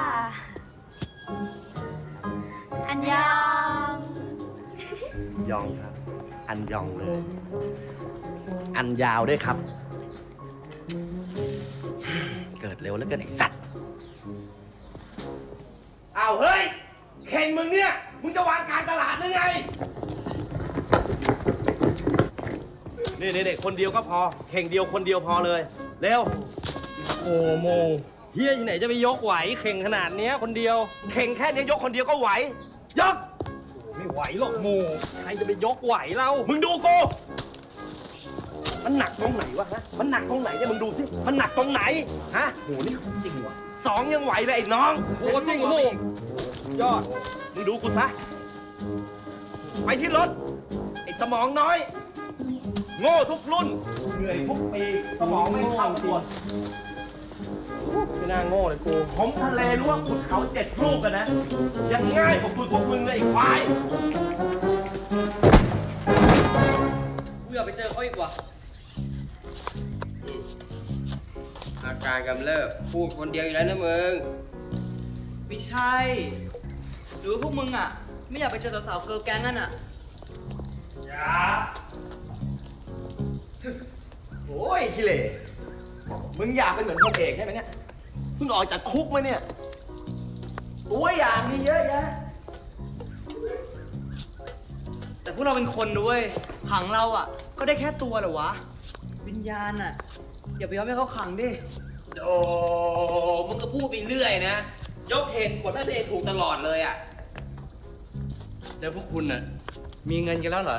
อันยองยองครับ อันยองเลย อันยาวด้วยครับ เกิดเร็วแล้วเกินไอ้สัตว์อ้าวเฮ้ยเข่งมึงเนี่ย มึงจะวางการตลาดหรือไง นี่เด็กคนเดียวก็พอ เข่งเดียวคนเดียวพอเลย เร็วโอ้โมเฮียที่ไหนจะไปยกไหวเข่งขนาดเนี้ยคนเดียวเข่งแค่นี้ยกคนเดียวก็ไหว ยกไม่ไหวหรอกโมใครจะไปยกไหวเรามึงดูกู มันหนักตรงไหนวะฮะ มันหนักตรงไหนเนี่ยมึงดูสิ มันหนักตรงไหน ฮะโหนี่ของจริงวะ2ยังไหวเลยไอ้น้องโอ้จริงโมยอดมึงดูกูซะ ไปที่รถ ไอ้สมองน้อย โง่ทุกรุ่น เหนื่อยทุกปี สมองไม่เข้าตัวไม่น่าโง่เลยกูผมทะเลรู้ว่าขุดเขา7 ลูกกันนะ ยังง่ายกว่าฝึกพวกมึงเลยไอ้ควายกูอยากไปเจอเขาอีกว่ะอาการกำเริบพูดคนเดียวอีกแล้วนะมึงไม่ใช่ หรือว่าพวกมึงอ่ะ ไม่อยากไปเจอสาวๆเกิร์ลแก๊งนั่นอ่ะอย่า โอ้ยขี้เหร่มึงอยากเป็นเหมือนพลเอกใช่ไหมเนี่ยเพิ่งออกจากคุกมาเนี่ย ตัวอย่างนี่เยอะแยะแต่พวกเราเป็นคนด้วยขังเราอ่ะ ก็ได้แค่ตัวเหรอวะ วิญญาณอ่ะ อย่าไปยอมให้เขาขังดิโอ้มึงก็พูดไปเรื่อยนะ ยกเหตุผลให้ตัวเองถูกตลอดเลยอ่ะแล้วพวกคุณน่ะ มีเงินกันแล้วเหรอ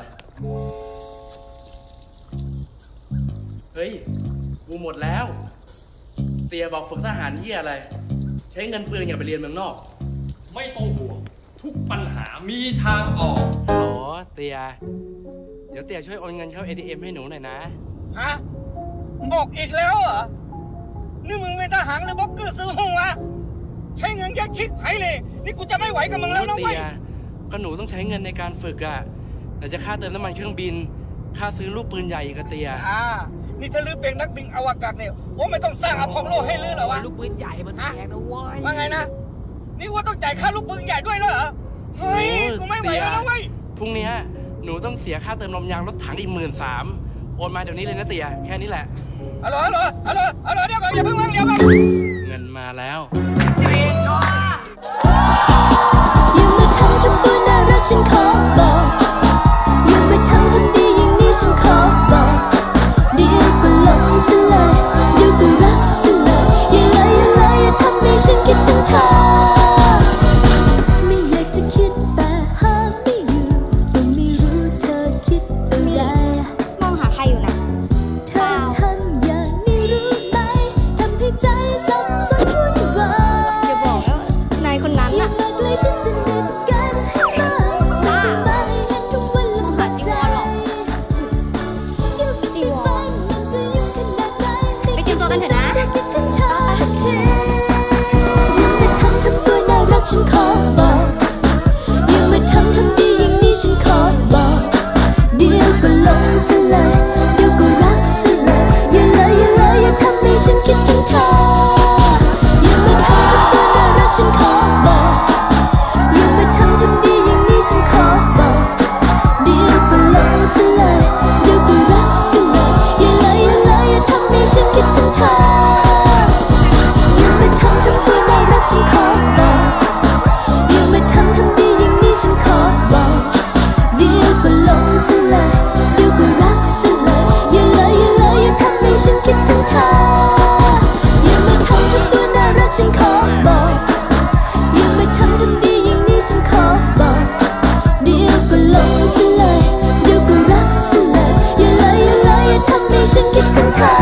เฮ้ย กูหมดแล้ว เตียบอกฝึกทหารเหี้ยอะไร ใช้เงินเปลืองอย่าไปเรียนเมืองนอกไม่ต้องห่วงทุกปัญหามีทางออกอ๋อ เตีย เดี๋ยวเตียช่วยโอนเงินเข้า ATM ให้หนูหน่อยนะฮะบอกอีกแล้วเหรอ นี่มึงเป็นทหารหรือบล็อกเกอร์ซื้อห้องวะ ใช้เงินแยกชิกให้เลย นี่กูจะไม่ไหวกับมึงแล้วนะเตีเว้ยย ก็หนูต้องใช้เงินในการฝึกอะไหนจะค่าเติมน้ำมันเครื่องบิน ค่าซื้อลูกปืนใหญ่อีกอะเตียนี่ถ้าลือเป็นนักบินอวกาศเนี่ยโอ้ไม่ต้องสร้างอพอลโลให้ลือเหรอวะลูกปืนใหญ่มันแพงนะเว้ยว่าไงนะ นี่ว่าต้องจ่ายค่าลูกปืนใหญ่ด้วยเหรอ เฮ้ย กูไม่ไหวแล้วนะเว้ยพรุ่งนี้หนูต้องเสียค่าเติมลมยางรถถังอีก13,000 โอนมาเดี๋ยวนี้เลยนะเตีย แค่นี้แหละฮัลโหลเดี๋ยวก่อนอย่าเพิ่งวางเดี๋ยวก่อนเงินมาแล้วอย่ามาทำตัวน่ารักฉันขอบอกอย่ามาทำดีอย่างนี้ฉันขอบอกเดี๋ยวก็หลงซะเลยเดี๋ยวก็รักซะเลยอย่าทำให้ฉันคิดถึงเธอไม่อยากจะคิดแต่หาไม่อยู่ก็ไม่รู้เธอคิดอะไรมองหาใครอยู่นะเธอทำอย่างนี้รู้ไหมทำให้ใจฉันขอบอกอย่ามาทำดีอย่างนี้ฉันขอบอกเดี๋ยวก็หลงซะเลยเดี๋ยวก็รักซะเลยอย่าเลยอย่าเลยอย่าทำให้ฉันคิดถึงเธออย่ามาทำตัวน่ารักฉันขอบอกอย่ามาทำดีอย่างนี้ฉันขอบอกเดี๋ยวก็หลงซะเลยเดี๋ยวก็รักซะเลยอย่าเลยอย่าเลยอย่าทำให้ฉันคิดถึงเธออย่ามาทำตัวน่ารักฉันขอบอกอย่ามาทำดีอย่างนี้ฉันขอบอกเดี๋ยวก็หลงซะเลยเดี๋ยวก็รักซะเลยอย่าเลยอย่าเลยอย่าทำให้ฉันคิดถึงเธออย่ามาทำตัวน่ารักฉันขอบอกอย่ามาทำดีอย่างนี้ฉันขอบอกเดี๋ยวก็หลงซะเลยเดี๋ยวก็รักซะเลยอย่าเลยอย่าเลยอย่าทำให้ฉันคิดถึงเธอ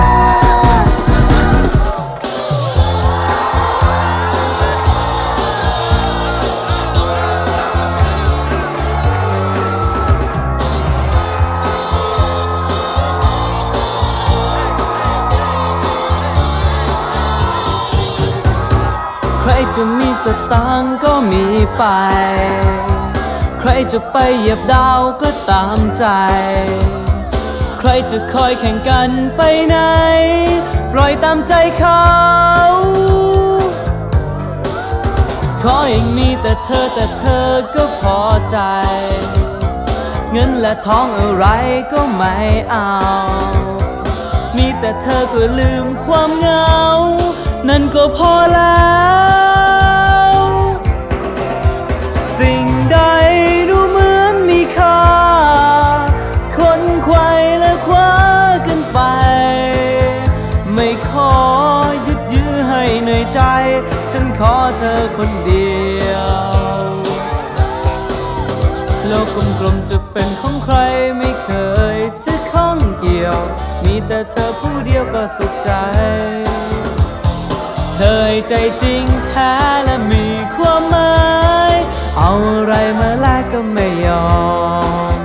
ใครจะมีสตางค์ก็มีไปใครจะไปเหยียบดาวก็ตามใจใครจะคอยแข่งกันไปไหนปล่อยตามใจเขาขออย่างมีแต่เธอก็พอใจเงินและทองอะไรก็ไม่เอามีแต่เธอก็ลืมความเหงานั่นก็พอแล้วสิ่งใดดูเหมือนมีค่าคนไขว่และคว้ากันไปไม่ขอยึดยื้อให้เหนื่อยใจฉันขอเธอคนเดียวโลกกลมๆจะเป็นของใครไม่เคยจะข้องเกี่ยวมีแต่เธอผู้เดียวก็สุขใจเธอให้ใจจริงแท้และมีความหมายเอาอะไรมาแลกก็ไม่ยอม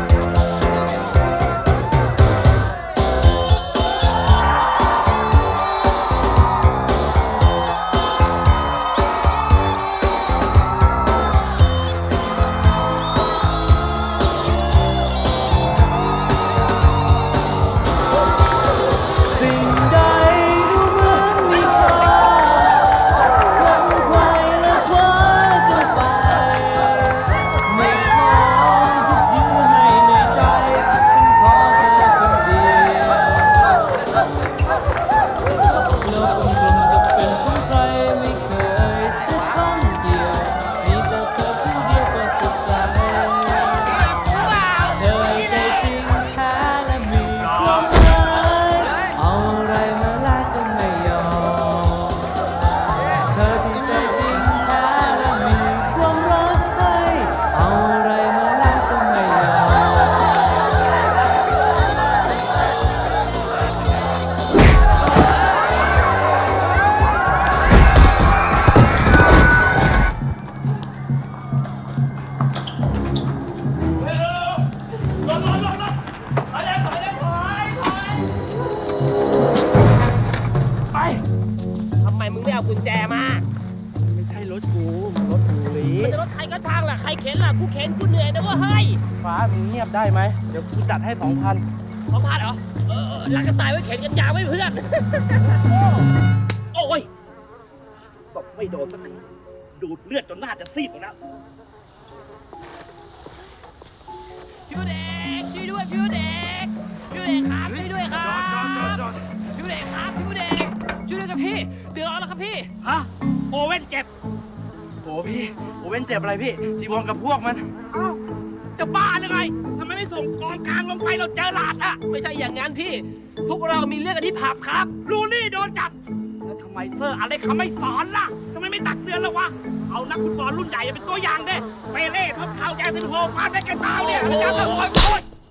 ได้ไหมเดี๋ยวกูจัดให้ 2,000 เหรอรักกันตายไว้เข็นกันยาวไว้เพื่อนโอ้ยตบไม่โดนสักทีดูดเลือดจนหน้าจะซีดหมดแล้วพี่เด็กช่วยด้วยพี่เด็กครับช่วยด้วยครับพี่เด็กครับพี่เด็กช่วยด้วยกับพี่เดือดร้อนแล้วครับพี่ฮะโอเว่นเจ็บโอ้พี่โอเว่นเจ็บอะไรพี่จีวรกับพวกมันจะบ้าหรือไงทำไมไม่ส่งกองกลางลงไปเราเจอหลาดอะไม่ใช่อย่างนั้นพี่พวกเรามีเรื่องกันที่ผับครับลูนี่โดนจับแล้วทำไมเซอร์อะไรเขาไม่สอนล่ะทำไมไม่ตักเตือนล่ะวะเอานักฟุตบอลรุ่นใหญ่เป็นตัวอย่างเด้เปเล่ท็อปเท้าแจสินโฮฟาดได้แก่เท้าเนี่ยอาจารย์ตะโอย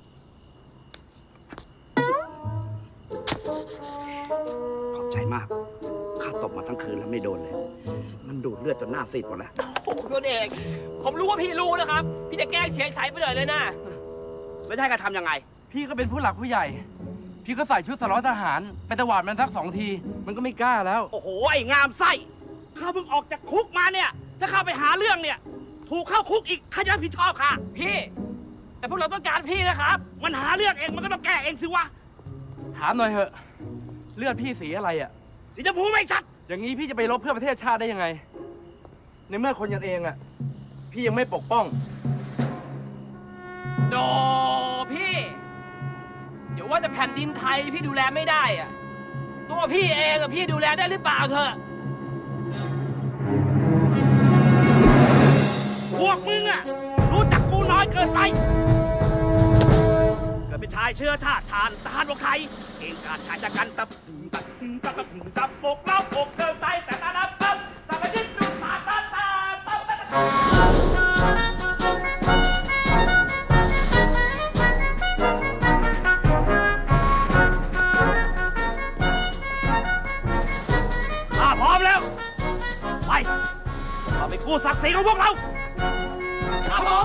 ขอบใจมากข้าตบมาทั้งคืนแล้วไม่โดนเลยมันดูดเลือดจนหน้าซีดหมดแล้วโอ้โหตัวเองผมรู้ว่าพี่รู้นะครับพี่จะแกล้งเฉียงใสไปเลยนะไม่ได้ก็ทำยังไงพี่ก็เป็นผู้หลักผู้ใหญ่พี่ก็ใส่ชุดสารวัตรทหารไปตวาดมันสัก2 ทีมันก็ไม่กล้าแล้วโอ้โหไอ้งามไส้ข้าเพิ่งออกจากคุกมาเนี่ยถ้าข้าไปหาเรื่องเนี่ยถูกเข้าคุกอีกข้าจะรับผิดชอบค่ะพี่แต่พวกเราต้องการพี่นะครับมันหาเรื่องเองมันก็ต้องแก้เองสิวะถามหน่อยเถอะเลือดพี่สีอะไรอ่ะสีชมพูไม่ชัดอย่างนี้พี่จะไปรบเพื่อประเทศชาติได้ยังไงในเมื่อคนกันเองอ่ะพี่ยังไม่ปกป้องโดพี่เดี๋ยวว่าแต่แผ่นดินไทยพี่ดูแลไม่ได้อะตัวพี่เองอะพี่ดูแลได้หรือเปล่าเถอะพวกมึงอะรู้จักกูน้อยเกินไปเกิดเป็นชายเชื้อชาติทหารพวกไทยเก่งการชายจักกันตับปกเล่าปกเกินใจแต่ตาดับตับสักนิดดูตาพร้อมแล้วไปเราไปกู้ศักดิ์ศรีของพวกเราครับผม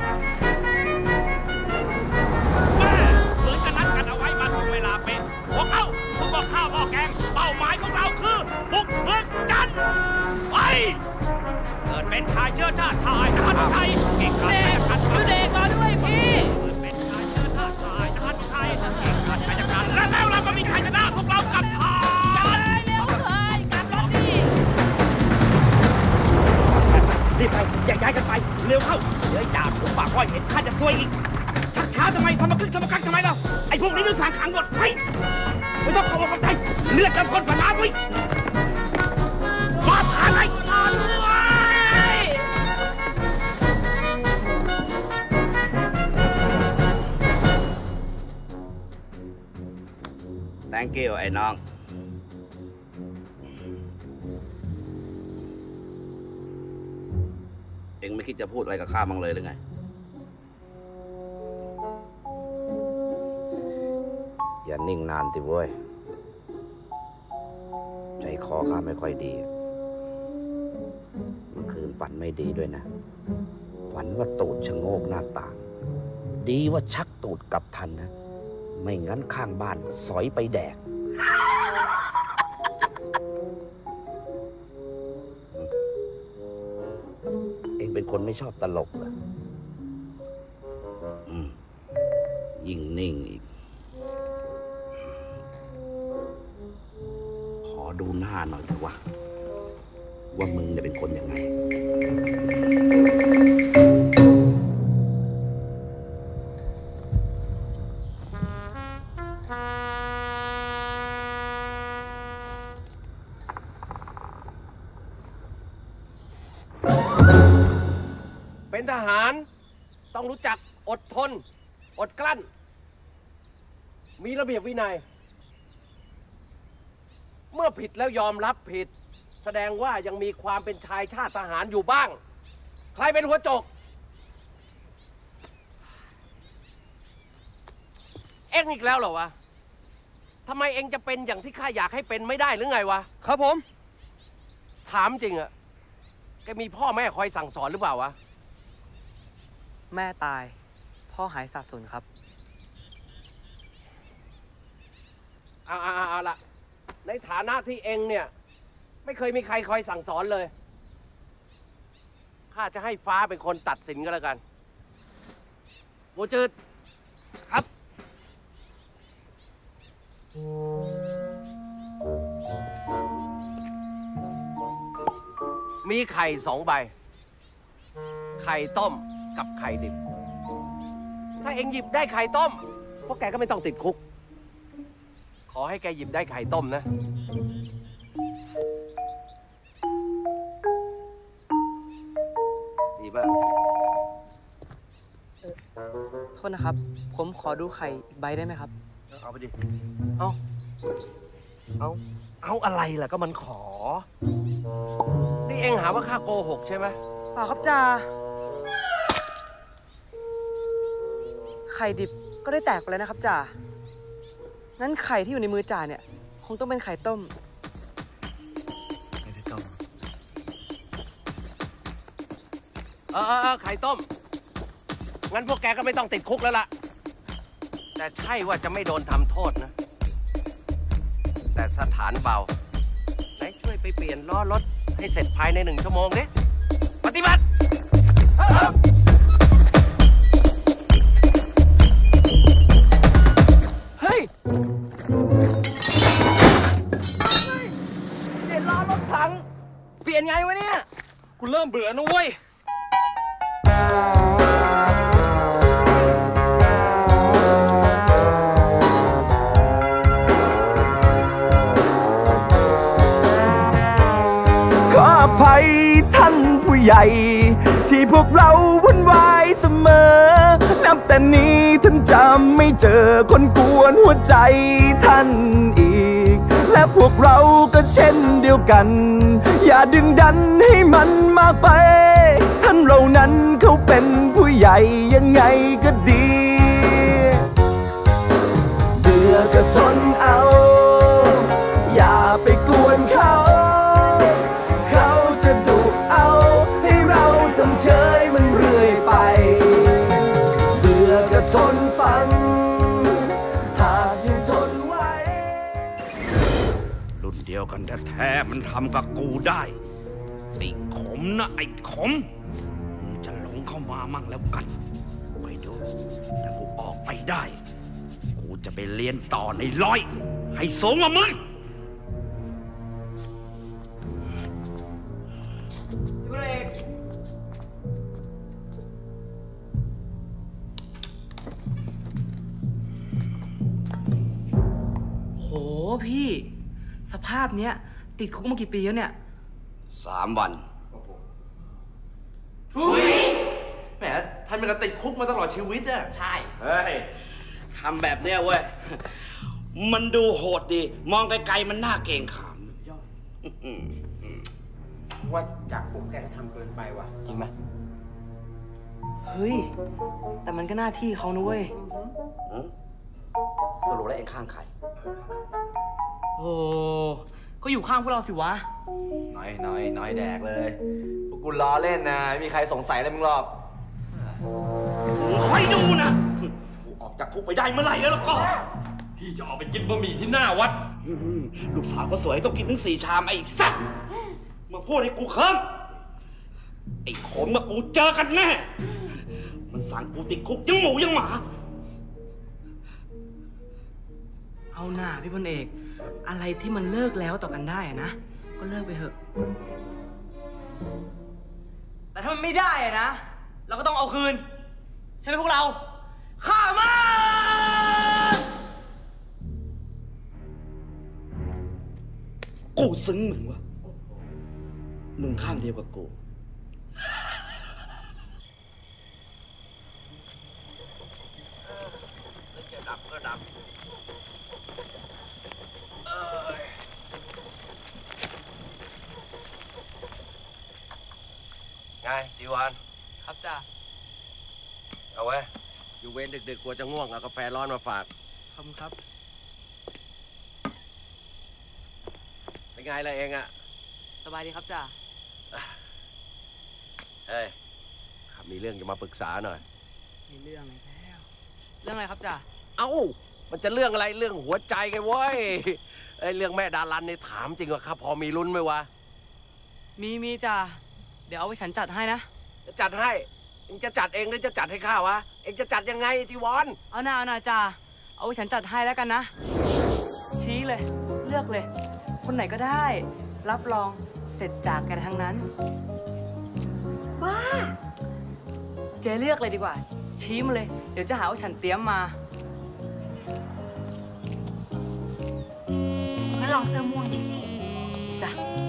แม่เหมือนกันนัดกันเอาไว้มาถึงเวลาเป๊ะพวกเราพวกบอกข้าวบอกแกงเป้าหมายของเราคือบุกเมืองจันทร์ไปเกิดเป็นชายเชื้อชาติทหารไทยเก่งการชายจักรเด็กมาด้วยพี่เกิดเป็นชายเชื้อชาติทหารไทยเก่งการชายจักรและแล้วเราก็มีชัยชนะพวกเรากลับทางรีบไปแยกย้ายกันไปเร็วเข้าเดี๋ยวไอ้จ่าผมปากว่าเห็นข้าจะซวยอีกชักช้าทำไมทำมาคึกทำมากักทำไมเราไอ้พวกนี้นึกสางขังหมดไปไม่ต้องเข้ามาเข้าใจเลือดจำคนผ่านน้ำไว้มาผ่านไอ้ตาด้วย Thank you ไอ้น้องเอ็งไม่คิดจะพูดอะไรกับข้าบ้างเลยหรือไงอย่านิ่งนานสิเว้ยใจคอข้าไม่ค่อยดีเมื่อคืนฝันไม่ดีด้วยนะฝันว่าตูดชะโงกหน้าต่างดีว่าชักตูดกลับทันนะไม่งั้นข้างบ้านสอยไปแดกเป็นคนไม่ชอบตลกเหรอยิ่งนิ่งอีกขอดูหน้าหน่อยเถอะว่ามึงเนี่ยเป็นคนยังไงเป็นทหารต้องรู้จักอดทนอดกลั้นมีระเบียบวินัยเมื่อผิดแล้วยอมรับผิดแสดงว่ายังมีความเป็นชายชาติทหารอยู่บ้างใครเป็นหัวโจกเอ็งอีกแล้วเหรอวะทำไมเอ็งจะเป็นอย่างที่ข้าอยากให้เป็นไม่ได้หรือไงวะครับผมถามจริงอะแกมีพ่อแม่คอยสั่งสอนหรือเปล่าวะแม่ตายพ่อหายสาบสูญครับเอาละในฐานะที่เองเนี่ยไม่เคยมีใครคอยสั่งสอนเลยข้าจะให้ฟ้าเป็นคนตัดสินก็แล้วกันโมจืดครับมีไข่2 ใบไข่ต้มกับไข่ดิบถ้าเอ็งหยิบได้ไข่ต้มพวกแกก็ไม่ต้องติดคุกขอให้แกหยิบได้ไข่ต้มนะดีมากโทษนะครับผมขอดูไข่อีกใบได้ไหมครับเอาไปดิเอาอะไรล่ะก็มันขอนี่เอ็งหาว่าข้าโกหกใช่ไหมเปล่าครับจ่าไข่ดิบก็ได้แตกไปแล้วนะครับจ่างั้นไข่ที่อยู่ในมือจ่าเนี่ยคงต้องเป็นไข่ต้มไข่ต้มงั้นพวกแกก็ไม่ต้องติดคุกแล้วล่ะแต่ใช่ว่าจะไม่โดนทำโทษนะแต่สถานเบาไหนช่วยไปเปลี่ยนล้อรถให้เสร็จภายใน1 ชั่วโมงดิปฏิบัติเฮ้ยเปลี่ยนล้อรถถังเปลี่ยนไงวะเนี่ยกูเริ่มเบื่อนะเว้ยขออภัยท่านผู้ใหญ่ที่พวกเราวุ่นวายเสมอนับแต่นี้ท่านจะไม่เจอคนกวนหัวใจท่านอีกและพวกเราก็เช่นเดียวกันอย่าดึงดันให้มันมากไปท่านเรานั้นเขาเป็นผู้ใหญ่ยังไงก็ดีเบื่อก็ทนเอาอย่าไปกวนเขาจะดุเอาให้เราทำเฉยมันเรื่อยไปเบื่อก็ทนฟังหากยังทนไว้รุ่นเดียวกันแท้ๆมันทำกับกูได้ไอ้ขมนะไอ้ขมมึงจะหลงเข้ามามั่งแล้วกันไปดูถ้ากูออกไปได้กูจะไปเรียนต่อในร้อยให้สูงกว่ามึงโหพี่สภาพเนี้ยติดคุกมากี่ปีแล้วเนี่ย 3 วันแหมท่านมันก็ติดคุกมาตลอดชีวิตอะใช่เฮ้ยทำแบบเนี้ยเว้ยมันดูโหดดีมองไกลๆมันน่าเกรงขามว่าจากผมแกทำเกินไปว่ะจริงไหมเฮ้ยแต่มันก็หน้าที่เขานะเว้ยสรุปแล้วเองข้างใครโอ้ก็อยู่ข้างพวกเราสิวะน้อยแดกเลยพวกกูล้อเล่นนะไม่มีใครสงสัยเลยมึงหรอกคอยดูนะกูออกจากคุกไปได้เมื่อไหร่แล้วก็พี่จะออกไปกินบะหมี่ที่หน้าวัดลูกสาวเขาสวยต้องกินถึง4 ชามไอ้สัตว์มาพูดให้กูเคิมไอ้ขมกับกูเจอกันแน่มันสั่งกูติดคุกยังหมูยังหมาเอาหน้าพี่พลเอกอะไรที่มันเลิกแล้วต่อกันได้อะนะก็เลิกไปเถอะแต่ถ้ามันไม่ได้อะนะเราก็ต้องเอาคืนใช่ไหมพวกเราฆ่ามันกูซึ้งมึงวะมึงข้างเดียวกับกูดับก็ดับไงจีวานครับจ้าเอาไว้อยู่เวรดึกๆกลัวจะง่วงเอากาแฟร้อนมาฝากขอบคุณครับเป็นไงล่ะเองอะสบายดีครับจ้าเฮ้ยข้ามีเรื่องจะมาปรึกษาหน่อยมีเรื่องอะไรแล้วเรื่องอะไรครับจ้าเอ้ามันจะเรื่องอะไรเรื่องหัวใจไงเว้ยไอ้เรื่องแม่ดารันเนี่ยถามจริงว่าครับพอมีลุ้นไหมวะมีจ้าเดี๋ยวเอาไปฉันจัดให้นะจะจัดให้เองจะจัดเองหรือจะจัดให้ข้าวะเองจะจัดยังไงจีวรเอาหน่าจ้าเอาไปฉันจัดให้แล้วกันนะชี้เลยเลือกเลยคนไหนก็ได้รับรองเสร็จจากกันทั้งนั้นว้าเจ๊เลือกเลยดีกว่าชี้มาเลยเดี๋ยวจะหาว่าฉันเตรียมมางั้นลองเสื้อม่วงดิจ้ะ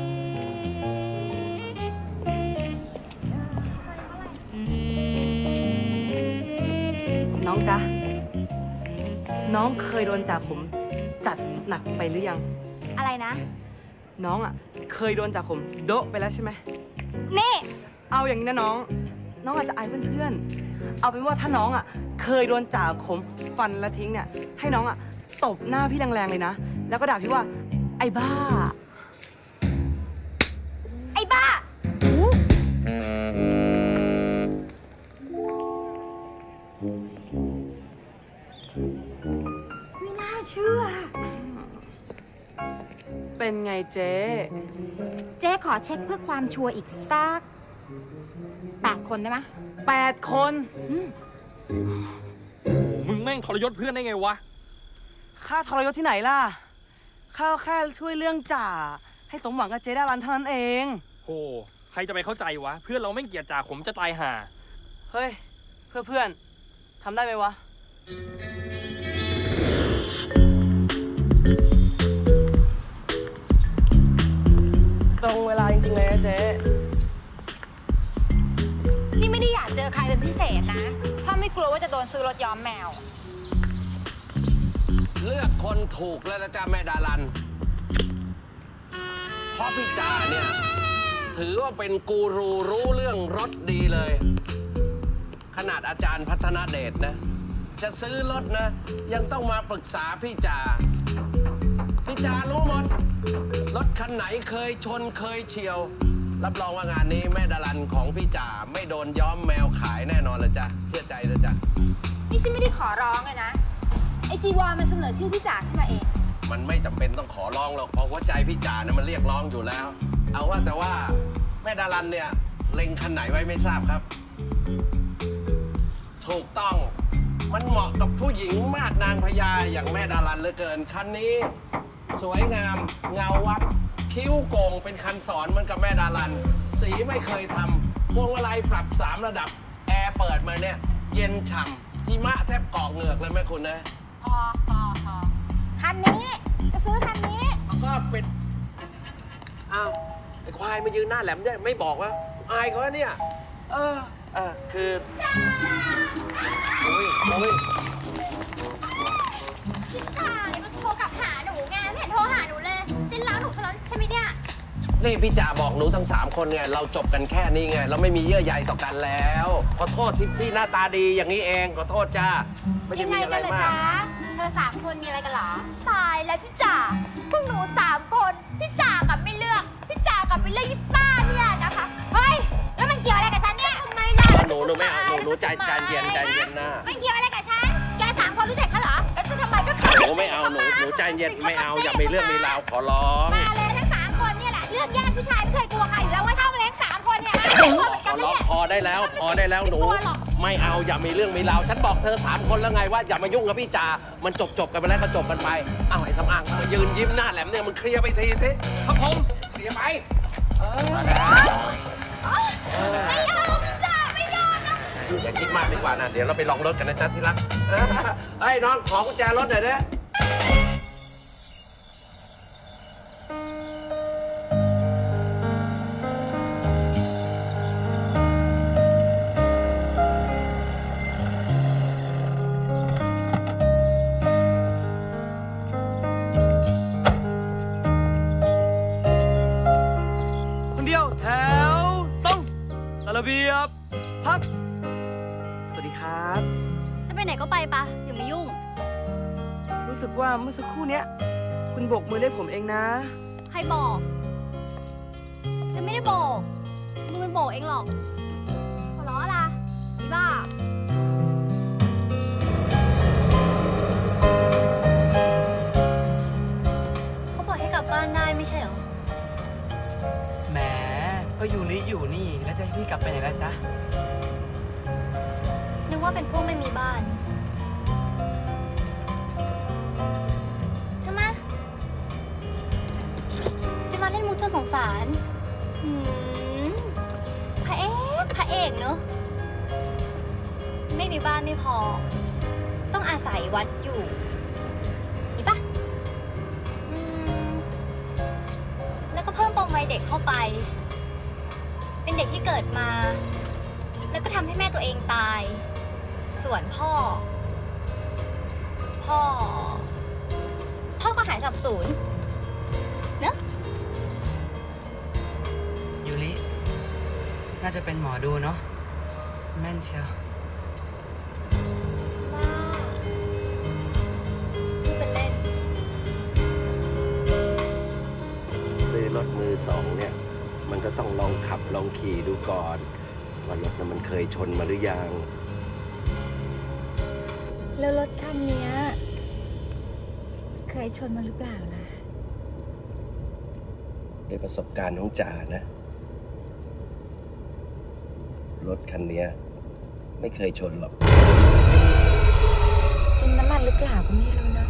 น้องจ๊ะน้องเคยโดนจ่าผมจัดหนักไปหรือยังอะไรนะน้องอ่ะเคยโดนจ่าผมโดะไปแล้วใช่ไหมนี่เอาอย่างนี้นะน้องอาจจะอายเพื่อนๆเอาเป็นว่าถ้าน้องอ่ะเคยโดนจ่าผมฟันแล้วทิ้งเนี่ยให้น้องอ่ะตบหน้าพี่แรงๆเลยนะแล้วก็ด่าพี่ว่าไอ้บ้าไอ้บ้าไม่น่าเชื่อเป็นไงเจ๊ขอเช็คเพื่อความชัวร์อีกสัก 8 คนได้ไหม 8 คนมึงแม่งทรยศเพื่อนได้ไงวะข้าทรยศที่ไหนล่ะข้าแค่ช่วยเรื่องจ่าให้สมหวังกับเจดารันเท่านั้นเองโหใครจะไปเข้าใจวะเพื่อนเราไม่เกลียดจ่าขมจะตายห่าเฮ้ยเพื่อนทำได้ไหมวะตรงเวลาจริงๆเลยนะเจ๊นี่ไม่ได้อยากเจอใครเป็นพิเศษนะถ้าไม่กลัวว่าจะโดนซื้อรถย้อมแมวเลือกคนถูกแล้วนะจ๊ะแม่ดารันเพราะพี่จ่าเนี่ยถือว่าเป็นกูรูรู้เรื่องรถดีเลยขนาดอาจารย์พัฒนาเดชนะจะซื้อรถนะยังต้องมาปรึกษาพี่จ่ารู้หมดรถคันไหนเคยชนเคยเฉียวรับรองว่างานนี้แม่ดารันของพี่จ่าไม่โดนย้อมแมวขายแน่นอนเลยจ้ะเชื่อใจเลยจ้ะนี่ฉันไม่ได้ขอร้องเลยนะไอจีวอนมันเสนอชื่อพี่จ่าขึ้นมาเองมันไม่จำเป็นต้องขอร้องหรอกเพราะหัวใจพี่จ่าเนี่ยมันเรียกร้องอยู่แล้วเอาว่าแต่ว่าแม่ดารันเนี่ยเล็งคันไหนไว้ไม่ทราบครับถูกต้องมันเหมาะกับผู้หญิงมาดนางพญาอย่างแม่ดารันเหลือเกินคันนี้สวยงามเงาวับคิ้วโก่งเป็นคันสอนเหมือนกับแม่ดารันสีไม่เคยทำพวงมาลัยปรับ3 ระดับแอร์เปิดมาเนี่ยเย็นฉ่ำหิมะแทบกอกเหงือกเลยแม่คุณนะพอคันนี้จะซื้อคันนี้ก็เป็นอ้าวไอ้ควายมายืนหน้าแหลมเนี่ยไม่บอกว่าอายเขาเนี่ยคือโอ้ยพี่จ่าเนี่ยมันโทรกลับหาหนูไงไม่เห็นโทรหาหนูเลยสิ้นแล้วหนูซะแล้วใช่ไหมเนี่ยนี่พี่จ่าบอกหนูทั้ง3 คนไงเราจบกันแค่นี้ไงเราไม่มีเยื่อใยต่อกันแล้วขอโทษที่พี่หน้าตาดีอย่างนี้เองขอโทษจ้าไม่ได้มีอะไรมากเธอ3 คนมีอะไรกันเหรอตายแล้วพี่จ่าพวกหนู3 คนพี่จ่ากับไม่เลือกพี่จ่ากับไม่เลือกยิป้าเนี่ยนะคะเฮ้ยแล้วมันเกี่ยวอะไรกับฉันเนี่ยทำไมล่ะหนูไม่เอาหนูใจเย็นนะมันเกี่ยวอะไรกับฉันแก3 คนรู้จักฉันเหรอแล้วฉันทำไมก็หนูไม่เอาหนูใจเย็นไม่เอาอย่ามีเรื่องมีราวขอร้องมาเลยทั้ง3 คนเนี่ยแหละเลือกแยกผู้ชายไม่เคยกลัวใครอยู่แล้วว่าเข้ามาเลี้ยง3 คนเนี่ยขอร้องพอได้แล้วหนูไม่เอาอย่ามีเรื่องมีราวฉันบอกเธอ3 คนแล้วไงว่าอย่ามายุ่งกับพี่จ่ามันจบกันไปแล้วก็จบกันไปอ้าวไอ้สำอางมายืนยิ้มหน้าแหลมเนี่ยมันเคลียร์ไปทีสิครับผมเคลียร์ไปไม่ยอมพี่จ่าไม่ยอมนะอย่าคิดมากดีกว่านะเดี๋ยวเราไปลองรถกันนะจ๊ะที่รักเฮ้ยน้องขอกุญแจรถหน่อยนะแถวต้องระเบียบพักสวัสดีครับจะไปไหนก็ไปปะอย่ามายุ่งรู้สึกว่าเมื่อสักครู่เนี้ยคุณโบกมือเรียกผมเองนะใครบอกฉันไม่ได้โบกมึงมันโบกเองหรอกหัวเราะอะไรอีบ้าเขาบอกให้กลับบ้านได้ไม่ใช่เหรอแหมก็ยูริอยู่นี่แล้วจะให้พี่กลับไปไหนล่ะจ๊ะนึกว่าเป็นพวกไม่มีบ้านทำไมจะมาเล่นมุกชวนสงสารพระเอกเนอะไม่มีบ้านไม่พอต้องอาศัยวัดอยู่นี่ปะแล้วก็เพิ่มปมวัยเด็กเข้าไปเป็นเด็กที่เกิดมาแล้วก็ทำให้แม่ตัวเองตายส่วนพ่อก็หายสับสูญเนอะยูริน่าจะเป็นหมอดูเนาะแม่นเชียวพูดเป็นเล่นซื้อรถมือ2เนี่ยมันก็ต้องลองขับลองขี่ดูก่อนว่ารถนั้นมันเคยชนมาหรือยังแล้วรถคันนี้เคยชนมาหรือเปล่าล่ะด้วยประสบการณ์ของจ่านะรถคันนี้ไม่เคยชนหรอกกินน้ำมันหรือเปล่าก็ไม่รู้นะ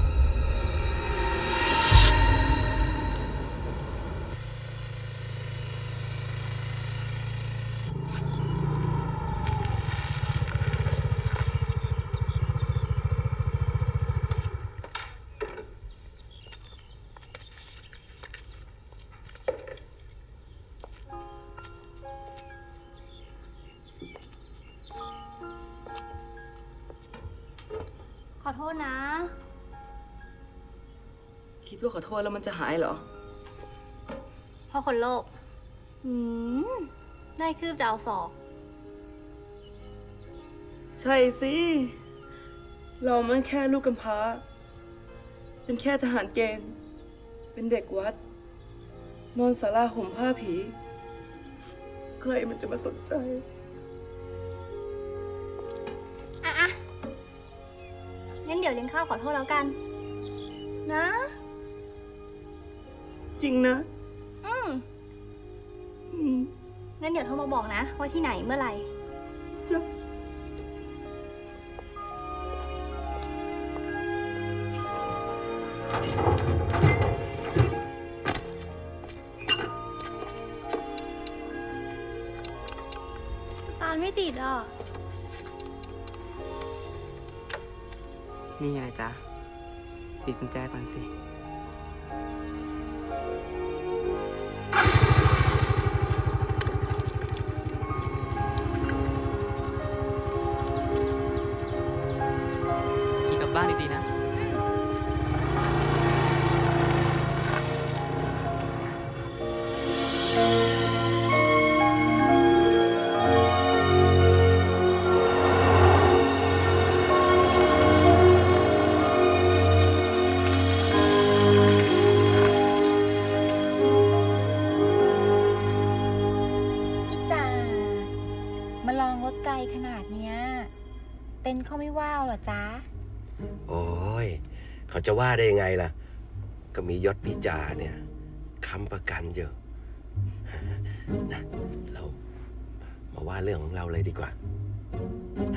ขอโทษนะคิดว่าขอโทษแล้วมันจะหายเหรอพ่อคนโลกได้คืบจะเอาศอกใช่สิ เรามันแค่ลูกกำพร้า เป็นแค่ทหารเกณฑ์ เป็นเด็กวัด นอนศาลาห่มผ้าผี ใครมันจะมาสนใจอ่ะงั้นเดี๋ยวเลี้ยงข้าวขอโทษแล้วกัน นะจริงนะงั้นเดี๋ยวโทรมาบอกนะ ว่าที่ไหนเมื่อไหร่จ้ะตาลไม่ติดอ่ะนี่ไงจ๊ะ ปิดกุญแจก่อนสิ ขี่กลับบ้านดีๆนะพี่จ๋ามาลองรถไกลขนาดเนี้ย เต้นเขาไม่ว้าวเหรอจ๊ะโอ้ยเขาจะว่าได้ยังไงล่ะ ก็มียศพี่จ่าเนี่ยค้ำประกันเยอะนะเรามาว่าเรื่องของเราเลยดีกว่านะ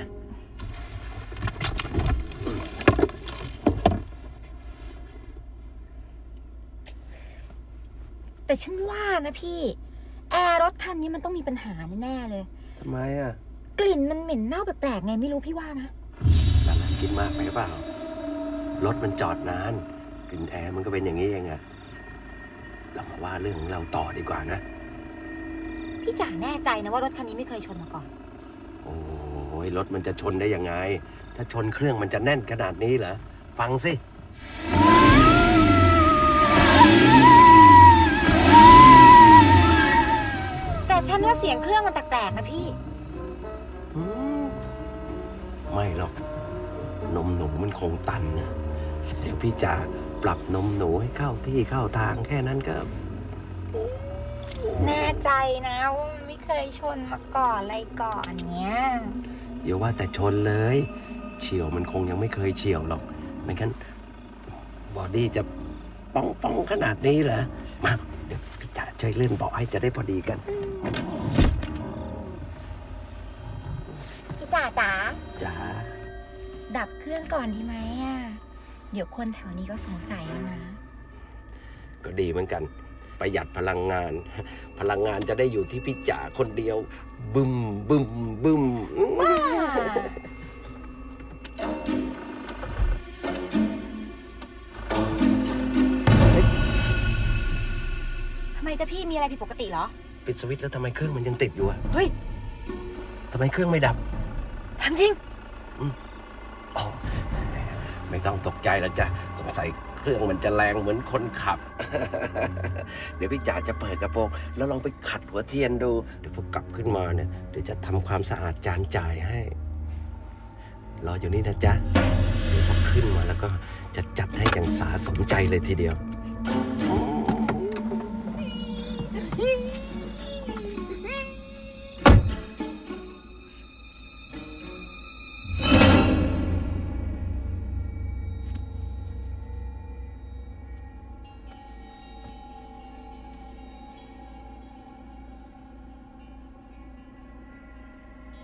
แต่ฉันว่านะพี่ แอร์รถคันนี้มันต้องมีปัญหาแน่ๆเลยทำไมอ่ะกลิ่นมันเหม็นเน่าแปลกๆไงไม่รู้พี่ว่าไหมนั่นน่ะคิดมากไปเปล่า รถมันจอดนาน กลิ่นแอร์มันก็เป็นอย่างนี้เองอะเรามาว่าเรื่องของเราต่อดีกว่านะพี่จ๋าแน่ใจนะว่ารถคันนี้ไม่เคยชนมาก่อนโอ้ยรถมันจะชนได้ยังไง ถ้าชนเครื่องมันจะแน่นขนาดนี้เหรอ ฟังสิแต่ฉันว่าเสียงเครื่องมันแปลกๆนะพี่ไม่หรอก นมหนูมันคงตันนะเดี๋ยวพี่จะปรับนมหนูให้เข้าที่เข้าทางแค่นั้นก็แน่ใจนะว่ามันไม่เคยชนมาก่อนอะไรก่อนเนี้ยเดี๋ยวว่าแต่ชนเลย เฉียวมันคงยังไม่เคยเฉียวหรอกไม่งั้นบอดี้จะป้องขนาดนี้เหรอมาเดี๋ยวพี่จ๋าช่วยเลื่อนเบาะให้จะได้พอดีกันพี่จ๋าจ๋าจ๋าดับเครื่องก่อนดีไหมอ่ะ เดี๋ยวคนแถวนี้ก็สงสัยแล้วนะก็ดีเหมือนกัน ประหยัดพลังงาน พลังงานจะได้อยู่ที่พี่จ๋าคนเดียว บึมบึมบึมทำไมจะพี่มีอะไรผิดปกติเหรอปิดสวิตช์แล้วทำไมเครื่องมันยังติดอยู่อะเฮ้ยทำไมเครื่องไม่ดับทำจริงอ๋อไม่ต้องตกใจแล้วจ้ะสงสัยเครื่องมันจะแรงเหมือนคนขับ เดี๋ยวพี่จ๋าจะเปิดกระโปรงแล้วลองไปขัดหัวเทียนดู เดี๋ยวพอกลับขึ้นมาเนี่ยเดี๋ยวจะทำความสะอาดจานจ่ายให้ รออยู่นี่นะจ๊ะ เดี๋ยวพอขึ้นมาแล้วก็จะจัดให้อย่างสาสมใจเลยทีเดียวพ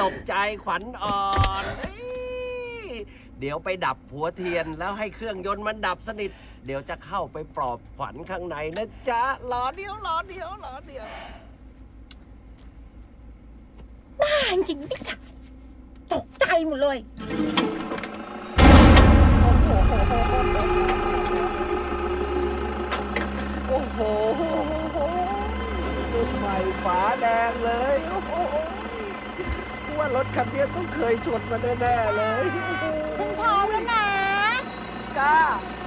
ตกใจขวัญอ่อน เดี๋ยวไปดับหัวเทียนแล้วให้เครื่องยนต์มันดับสนิท เดี๋ยวจะเข้าไปปลอบขวัญข้างในนะจ๊ะรอเดี๋ยวบ้าจริงๆพี่จ๋าตกใจหมดเลยโอ้โหรุ่นใหม่ฝาแดงเลยโอ้โหว่ารถคันนี้ต้องเคยชนมาแน่ๆเลยฉันพร้อมแล้วนะจ้า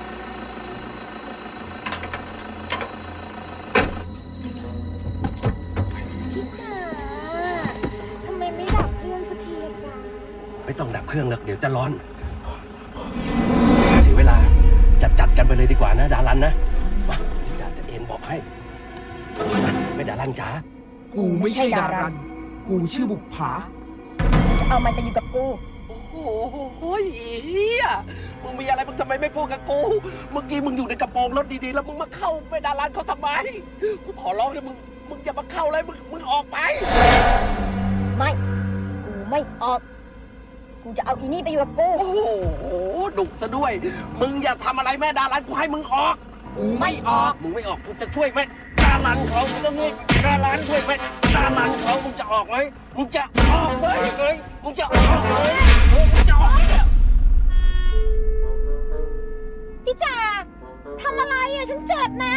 พี่จ๋าทำไมไม่ดับเครื่องสักทีจ๊ะไม่ต้องดับเครื่องแล้วเดี๋ยวจะร้อนเสียเวลาจัดกันไปเลยดีกว่านะดารันนะมาจ่าจะเอ็นบอกให้ไม่ดารันจ๋ากูไม่ใช่ดารันกูชื่อบุปผาจะเอามันไปอยู่กับกูโอ้โหเฮียมึงมีอะไรมึงทำไมไม่พูดกับกูเมื่อกี้มึงอยู่ในกระโปรงรถดีๆแล้วมึงมาเข้าไปดารันเขาทำไมกูขอร้องเลยมึงอย่ามาเข้าเลยมึงออกไปไม่กูไม่ออกกูจะเอาอีนี่ไปอยู่กับกูโอ้โหดุซะด้วยมึงอย่าทำอะไรแม่ดารันกูให้มึงออกกูไม่ออกมึงไม่ออกกูจะช่วยแม่ดารันเขามึงต้องช่วยดารันช่วยแม่ดารันเขามึงจะออกไหมมึงจะออกไหมมึงจะออกไหมมึงจะออกไหมเนี่ยพี่จ๋าทำอะไรอ่ะฉันเจ็บนะ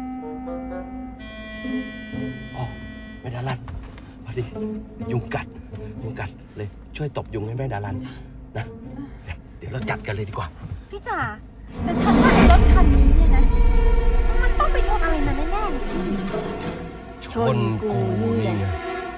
อ๋อแม่ดารันพอดียุงกัดเลยช่วยตบยุงให้แม่ดารันนะเดี๋ยวเราจัดกันเลยดีกว่าพี่จ๋าแต่ฉันว่าไอ้รถคันนี้เนี่ยนะมันต้องไปชนอะไรมาแน่ๆเลยชนกูนี่ไง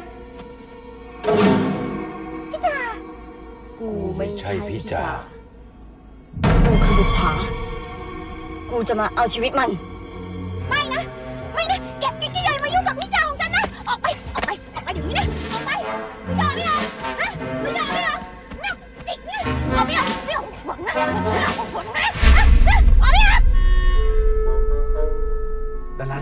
พี่จ๋ากูไม่ใช่พี่จ๋ากูคือบุปผากูจะมาเอาชีวิตมันไม่นะแกใหญ่มายุ่งกับพี่จ๋าของฉันนะออกไปเดี๋ยวนี้นะออกไปพี่จ๋าไม่เอาฮะพี่จ๋าไม่เอาไม่ติดนะเอาไม่เอาขนนะออกไม่เอาดารัน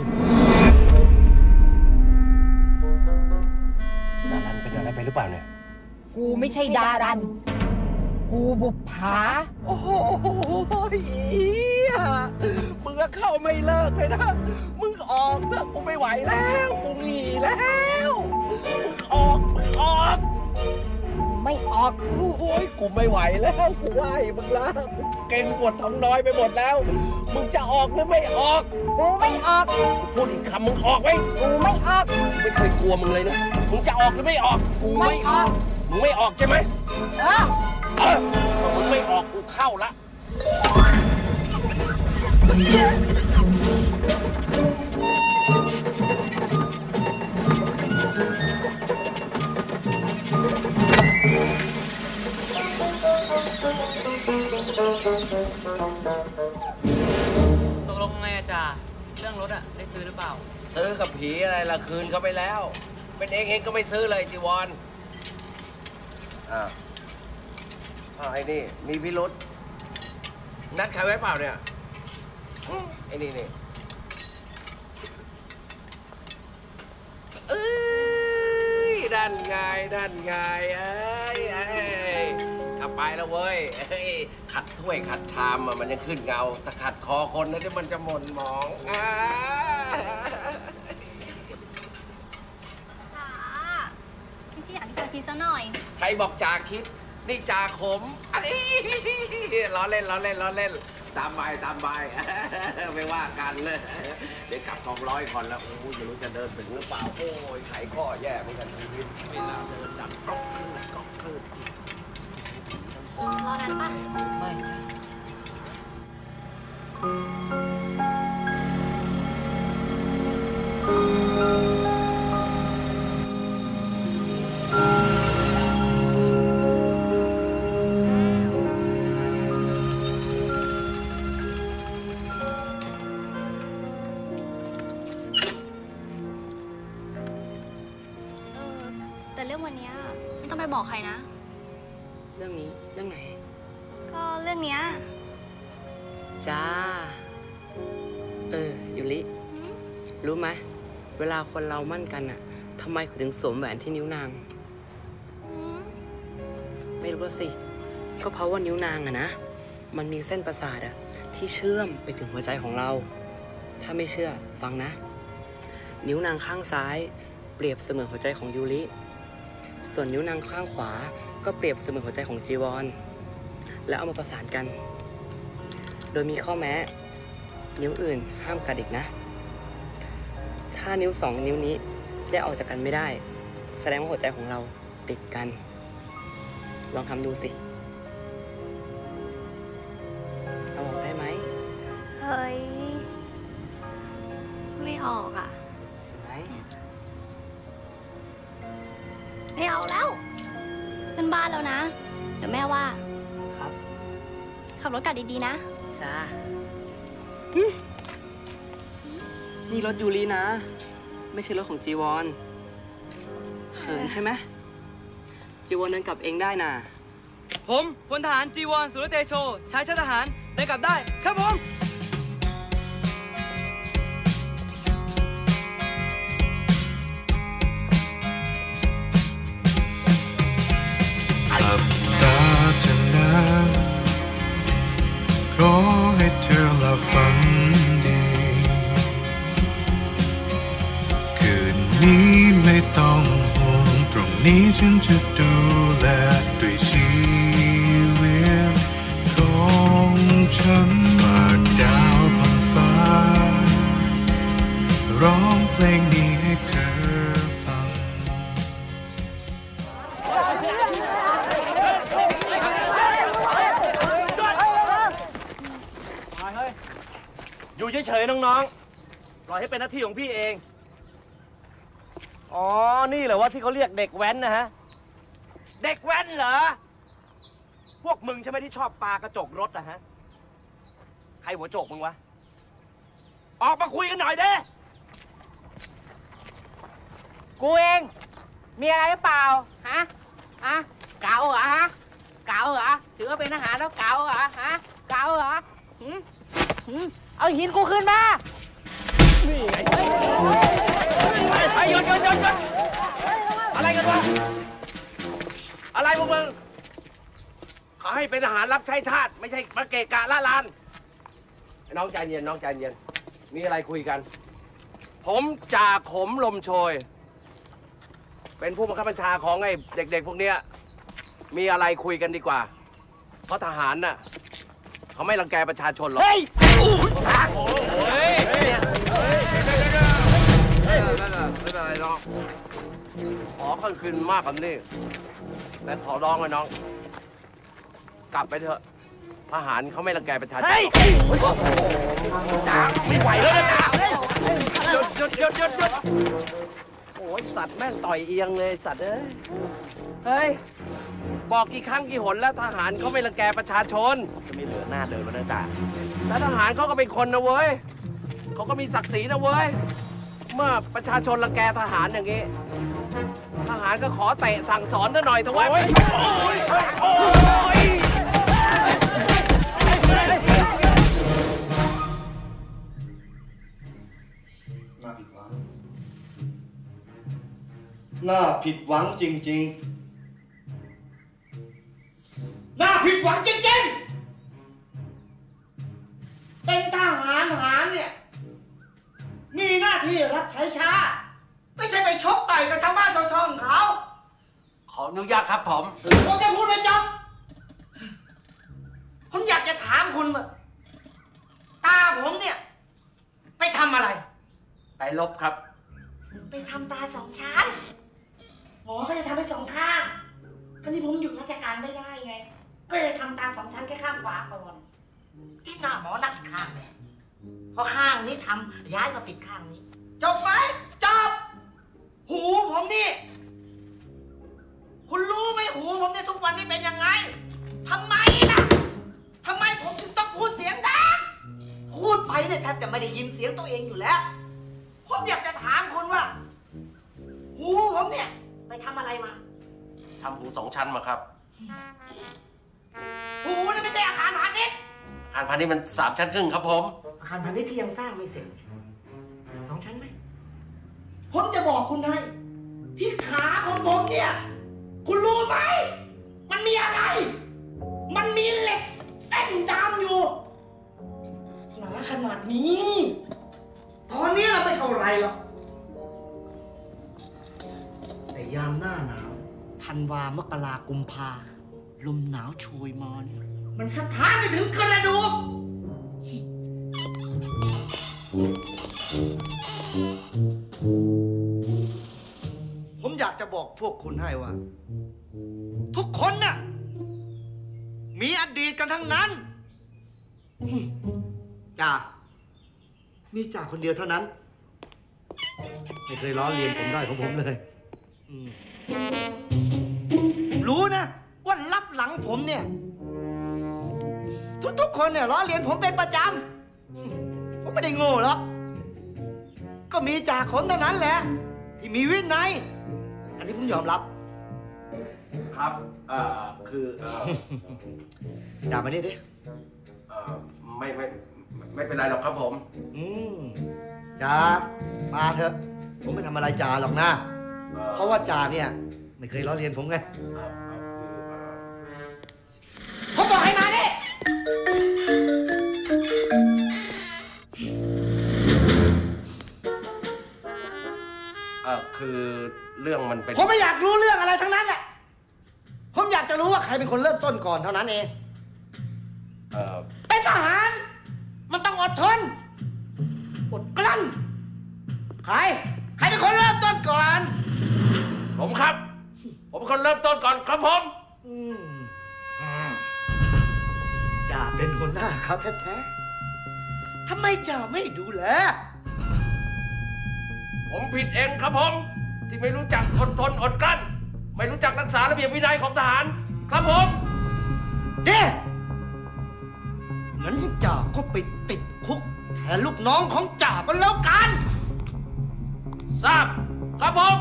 เป็นอะไรไปหรือเปล่าเนี่ยกูไม่ใช่ดารันกูบุปผาโอ้โหมึงก็เข้าไม่เลิกเลยนะมึงออกเถอะกูไม่ไหวแล้วกูหนีแล้วมึงออกไม่ออกโอ้ยกูไม่ไหวแล้วกูไหวมึงละเก่งปวดท้องน้อยไปหมดแล้วมึงจะออกหรือไม่ออกกูไม่ออกพูดอีกคำมึงออกไหมกูไม่ออกไม่เคยกลัวมึงเลยนะมึงจะออกหรือไม่ออกกูไม่ออกมึงไม่ออกใช่ไหมมึงไม่ออกกูเข้าละตกลงไงอาจารย์เรื่องรถอะได้ซื้อหรือเปล่าซื้อกับผีอะไรล่ะคืนเขาไปแล้วเป็นเองก็ไม่ซื้อเลยจีวรไอ้นี่มีพิรุษนัดใครไว้เปล่าเนี่ยไอ้นี่ด้านไงขับไปแล้วเว้ยขัดถ้วยขัดชามมันยังขึ้นเงาแต่ขัดคอคนนี่มันจะหม่นหมองไม่ใช่อยากที่จะคิดซะหน่อยใครบอกจ่าคิดนี่จ่าขมล้อเล่นตามใบไม่ว่ากันเลยเดี๋ยวกลับ200ก่อนแล้วโอ้ยไม่รู้จะเดินถึงหรือเปล่าโอ้ยไขข้อแย่เหมือนกันชีวิตเวลาเดินดังก๊อกคืนรอนานปะไม่แต่เรื่องวันนี้ไม่ต้องไปบอกใครนะเรื่องนี้เรื่องไหนก็เรื่องเนี้ยจ้ายูริรู้ไหมเวลาคนเรามั่นกันอะทำไมเขาถึงสวมแหวนที่นิ้วนางไม่รู้สิก็เพราะว่านิ้วนางอะนะมันมีเส้นประสาทอะที่เชื่อมไปถึงหัวใจของเราถ้าไม่เชื่อฟังนะนิ้วนางข้างซ้ายเปรียบเสมือนหัวใจของยูริส่วนนิ้วนางข้างขวาก็เปรียบเสมือนหัวใจของจีวรแล้วเอามาประสานกันโดยมีข้อแม้นิ้วอื่นห้ามกัดอีกนะถ้านิ้ว2 นิ้วนี้ได้ออกจากกันไม่ได้แสดงว่าหัวใจของเราติดกันลองทำดูสิเอาออกได้ไหมเฮ้ยไม่ออกอ่ะไม่เอาแล้วขึ้นบ้านแล้วนะเดี๋ยวแม่ว่าครับขับรถกลับดีๆนะจ้านี่รถยูรินะไม่ใช่รถของจีวรเขินใช่ไหมจีวรเดินกลับเองได้น่ะผมพลทหารจีวรสุรเตโชชายชาติทหารเดินกลับได้ครับผมหลับตาเถอะนะขอให้เธอหลับฝันดีคืนนี้ไม่ต้องห่วงตรงนี้ฉันจะดูแลด้วยชีวิตของฉันฝากดาวบนฟ้าร้องเพลงนี้ให้เธอฟังอยู่เฉยๆน้องๆปล่อยให้เป็นหน้าที่ของพี่เองอ๋อนี่เหรอว่าที่เขาเรียกเด็กแว้นนะฮะเด็กแว้นเหรอพวกมึงใช่ไหมที่ชอบปากระจกรถนะฮะใครหัวโจกมึงวะออกมาคุยกันหน่อยเด้กูเองมีอะไรหรือเปล่าฮะเก๋าเหรอฮะเก๋าเหรอถือว่าเป็นทหารแล้วเก๋าเหรอฮะเก๋าเหรอเอาหินกูขึ้นมานี่ไงหยุดอะไรกันวะอะไรพวกมึงเขาให้เป็นทหารรับใช้ชาติไม่ใช่มาเกะกะละลานน้องใจเย็นน้องใจเย็นมีอะไรคุยกันผมจ่าขมลมโชยเป็นผู้บังคับบัญชาของไอ้เด็กๆพวกเนี้ยมีอะไรคุยกันดีกว่าเพราะทหารน่ะเขาไม่รังแกประชาชนหรอกเฮ้ยไม่เป็นไรน้องขอข้างคืนมากกว่านี้และขอร้องเลยน้องกลับไปเถอะทหารเขาไม่รังแกประชาชนจ่าไม่ไหวแล้วนะจ่าหยุดโอ้ยสัตว์แม่งต่อยเอียงเลยสัตว์เฮ้ยบอกกี่ครั้งกี่หนแล้วทหารเขาไม่รังแกประชาชนจะไม่เหลือหน้าเดินแล้วนะจ่าแต่ทหารเขาก็เป็นคนนะเว้ยเขาก็มีศักดิ์ศรีนะเว้ยเมื่อประชาชนรังแกทหารอย่างนี้ทหารก็ขอเตะสั่งสอนซะหน่อยเถอะเว้ยน่าผิดหวังจริงๆน่าผิดหวังจริงๆเป็นทหารเนี่ยมีหน้าที่รับใช้ชาติไม่ใช่ไปชกต่อยกับชาวบ้านชาวช่องเขาขออนุญาตครับผมจะพูดไม่จบผมอยากจะถามคุณว่าตาผมเนี่ยไปทำอะไรไปลบครับไปทำตา2 ชั้นหมอก็จะทำให้2 ข้างก็นี่ผมหยุดราชการไม่ได้ไงก็เลยทำตา2 ชั้นแค่ข้างขวาก่อนที่หน้าหมอนักอีกข้างเนี่ยพอข้างนี้ทำย้ายมาปิดข้างนี้จบไหมจบหูผมนี่คุณรู้ไหมหูผมเนี่ยทุกวันนี้เป็นยังไงทำไมล่ะทำไมผมถึงต้องพูดเสียงดังพูดไปเนี่ยแทบจะไม่ได้ยินเสียงตัวเองอยู่แล้วผมอยากจะถามคุณว่าหูผมเนี่ยไปทำอะไรมาทำหู2 ชั้นมาครับหูนี่ไม่ใช่อาคารพาณิชย์อาคารพาณิชย์มัน3 ชั้นครึ่งครับผมอาคารพาณิชย์ที่ยังสร้างไม่เสร็จ2 ชั้นไหมผมจะบอกคุณให้ที่ขาของผมเนี่ยคุณรู้ไหมมันมีอะไร มันมีเหล็กเต้นดามอยู่หนาขนาดนี้ตอนนี้เราไม่เท่าไรหรอกแต่ยามหน้าหนาวธันวามกรากุมภาลมหนาวโชยมาเนี่ยมันสะท้านไปถึงกระดูกผมอยากจะบอกพวกคุณให้ว่า ทุกคนน่ะมีอดีตกันทั้งนั้นจ่ามีจ่าคนเดียวเท่านั้นไม่เคยล้อเลียนผมได้ของผมเลยรู้นะว่ารับหลังผมเนี่ยทุกคนเนี่ยล้อเลียนผมเป็นประจำผมไม่ได้โง่หรอกก็มีจ่าขนเท่านั้นแหละที่มีวินัยอันนี้ผมยอมรับครับคือจ่ามานี่ดิไม่เป็นไรหรอกครับผมจ่ามาเถอะผมไม่ทำอะไรจ่าหรอกนะเพราะว่าจ่าเนี่ยไม่เคยล้อเลียนผมไงผมบอกให้มาดิคือเรื่องมันเป็นผมไม่อยากรู้เรื่องอะไรทั้งนั้นแหละผมอยากจะรู้ว่าใครเป็นคนเริ่มต้นก่อนเท่านั้นเองเป็นทหารมันต้องอดทนอดกลั้นใครเป็นคนเริ่มต้นก่อนผมครับผมเป็นคนเริ่มต้นก่อนครับผมจ่าเป็นหัวหน้าเขาแท้ๆทำไมจ่าไม่ดูแลผมผิดเองครับผมที่ไม่รู้จักอดทนอดกลั้นไม่รู้จักรักษาระเบียบวินัยของทหารครับผมเด้งั้นจ่าก็ไปติดคุกแทนลูกน้องของจ่าก็แล้วกันทราบครับผม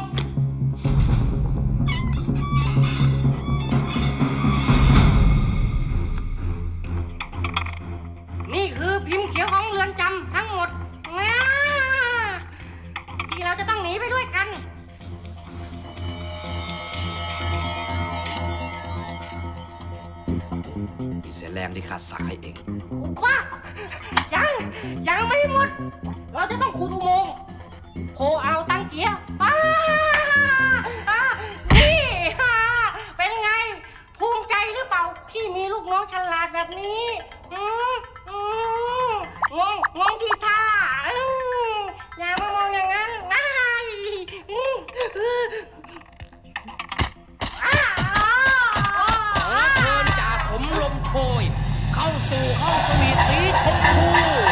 นี่คือพิมพ์เขียวของเรือนจำทั้งหมดที่เราจะต้องหนีไปด้วยกันมีเสียแรงที่ข้าสักให้เองว้ายังไม่หมดเราจะต้องขุดอุโมงค์โคเอาตั้งเกียร์นี่เป็นไงภูมิใจหรือเปล่าที่มีลูกน้องฉลาดแบบนี้งงที่ท่าอย่ามามองอย่างนั้นเชิญจากผมลมโชยเข้าสู่ห้องสวีทสีชมพู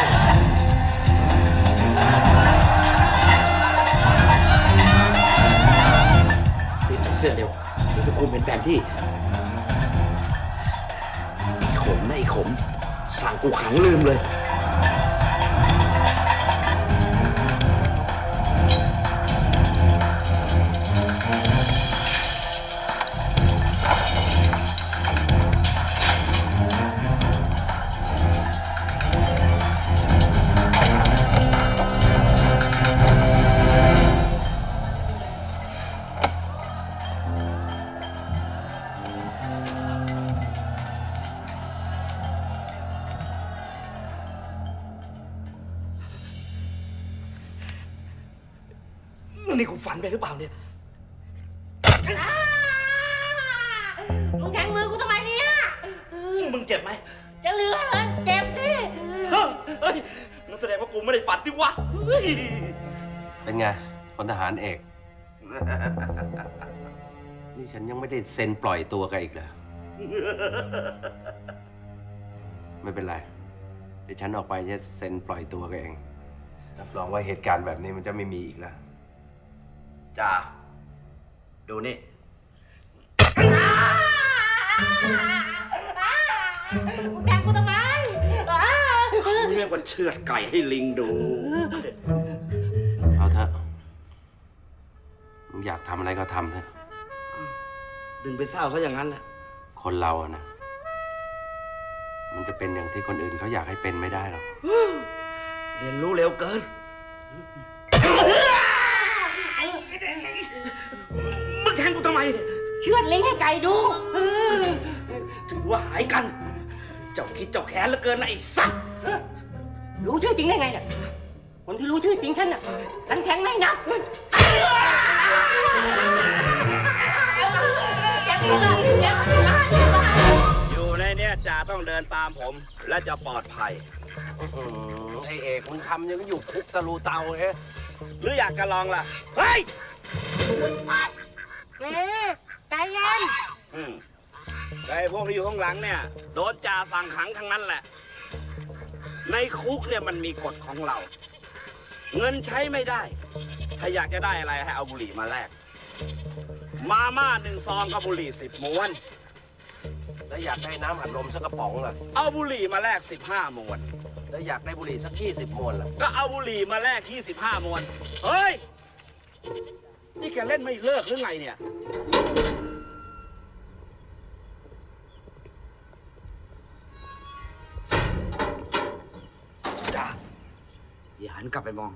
ติดเสื้อเร็วเดี๋ยวทุกคนเป็นแบบที่ไอ้ขมสั่งกูขังลืมเลยนี่กูฝันไปหรือเปล่าเนี่ยมึงแทงมือกูทำไมเนี่ยมึงเจ็บไหมจะเหลือเลยเจ็บสิเฮ้ยนั่นแสดงว่ากูไม่ได้ฝันดิวะเป็นไงพลทหารเอกนี่ฉันยังไม่ได้เซ็นปล่อยตัวกันอีกเหรอไม่เป็นไรเดี๋ยวฉันออกไปจะเซ็นปล่อยตัวกันเองรับรองว่าเหตุการณ์แบบนี้มันจะไม่มีอีกแล้วจ่าดูนี่มึงแทงกูทำไมเรียกว่าเชือดไก่ให้ลิงดูเอาเถอะมึงอยากทำอะไรก็ทำเถอะดึงไปเศร้าเขาอย่างนั้นแหละคนเราอะนะมันจะเป็นอย่างที่คนอื่นเขาอยากให้เป็นไม่ได้หรอกเรียนรู้เร็วเกินมึงแทงกูทำไมเชือดลิงให้ไก่ดูว่าหายกัน เจ้าคิดเจ้าแค้นเหลือเกินนะไอ้สัตว์รู้ชื่อจริงได้ไงเนี่ยคนที่รู้ชื่อจริงฉันน่ะฉันแข็งไม่นับอยู่ในเนี้ยจ่าต้องเดินตามผมและจะปลอดภัยไอเอกมึงทำยังอยู่คุกตะลูเตาเฮ้ยหรืออยากจะลองล่ะ เฮ้ยใจเย็นไอ้พวกที่อยู่ข้างหลังเนี่ยโดนจ่าสั่งขังทั้งนั้นแหละ ในคุกเนี่ยมันมีกฎของเรา เงินใช้ไม่ได้ ถ้าอยากจะได้อะไรให้เอาบุหรี่มาแลก มาม่า1 ซองกับบุหรี่10 ม้วนแล้วอยากได้น้ำอัดลมสักกระป๋องล่ะเอาบุหรี่มาแลก15 ม้วนแล้วอยากได้บุหรี่สัก20 มวนล่ะก็เอาบุหรี่มาแลก25 ม้วน เฮ้ย นี่แกเล่นไม่เลิกหรือไงเนี่ยจ้าอย่าหันกลับไปมอง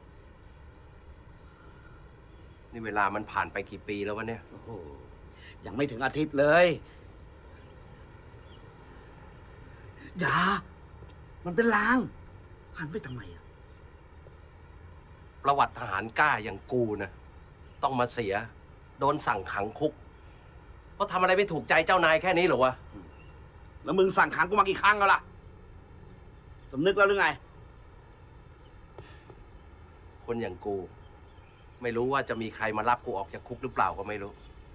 นี่เวลามันผ่านไปกี่ปีแล้ววะเนี่ยโอ้โห ยังไม่ถึงอาทิตย์เลย อย่า มันเป็นลาง หันไปทำไมอะประวัติทหารกล้าอย่างกูนะต้องมาเสีย โดนสั่งขังคุก เพราะทำอะไรไม่ถูกใจเจ้านายแค่นี้เหรอวะแล้วมึงสั่งขังกูมากี่ครั้งแล้วล่ะ สำนึกแล้วหรือไงคนอย่างกู ไม่รู้ว่าจะมีใครมารับกูออกจากคุกหรือเปล่าก็ไม่รู้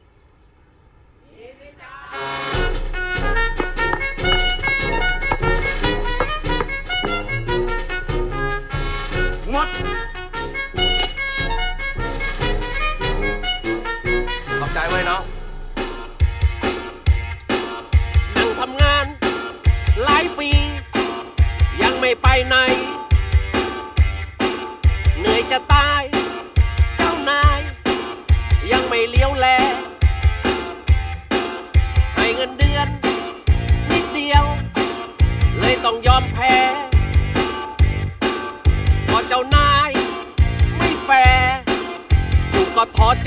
หมดขอบใจไว้เนาะนั่งทำงานหลายปี ยังไม่ไปไหน เหนื่อยจะตาย เจ้านาย ยังไม่เลี้ยวแล ให้เงินเดือนนิดเดียว เลยต้องยอมแพ้พอเจ้านายไม่แฟร์กูก็ท้อใจ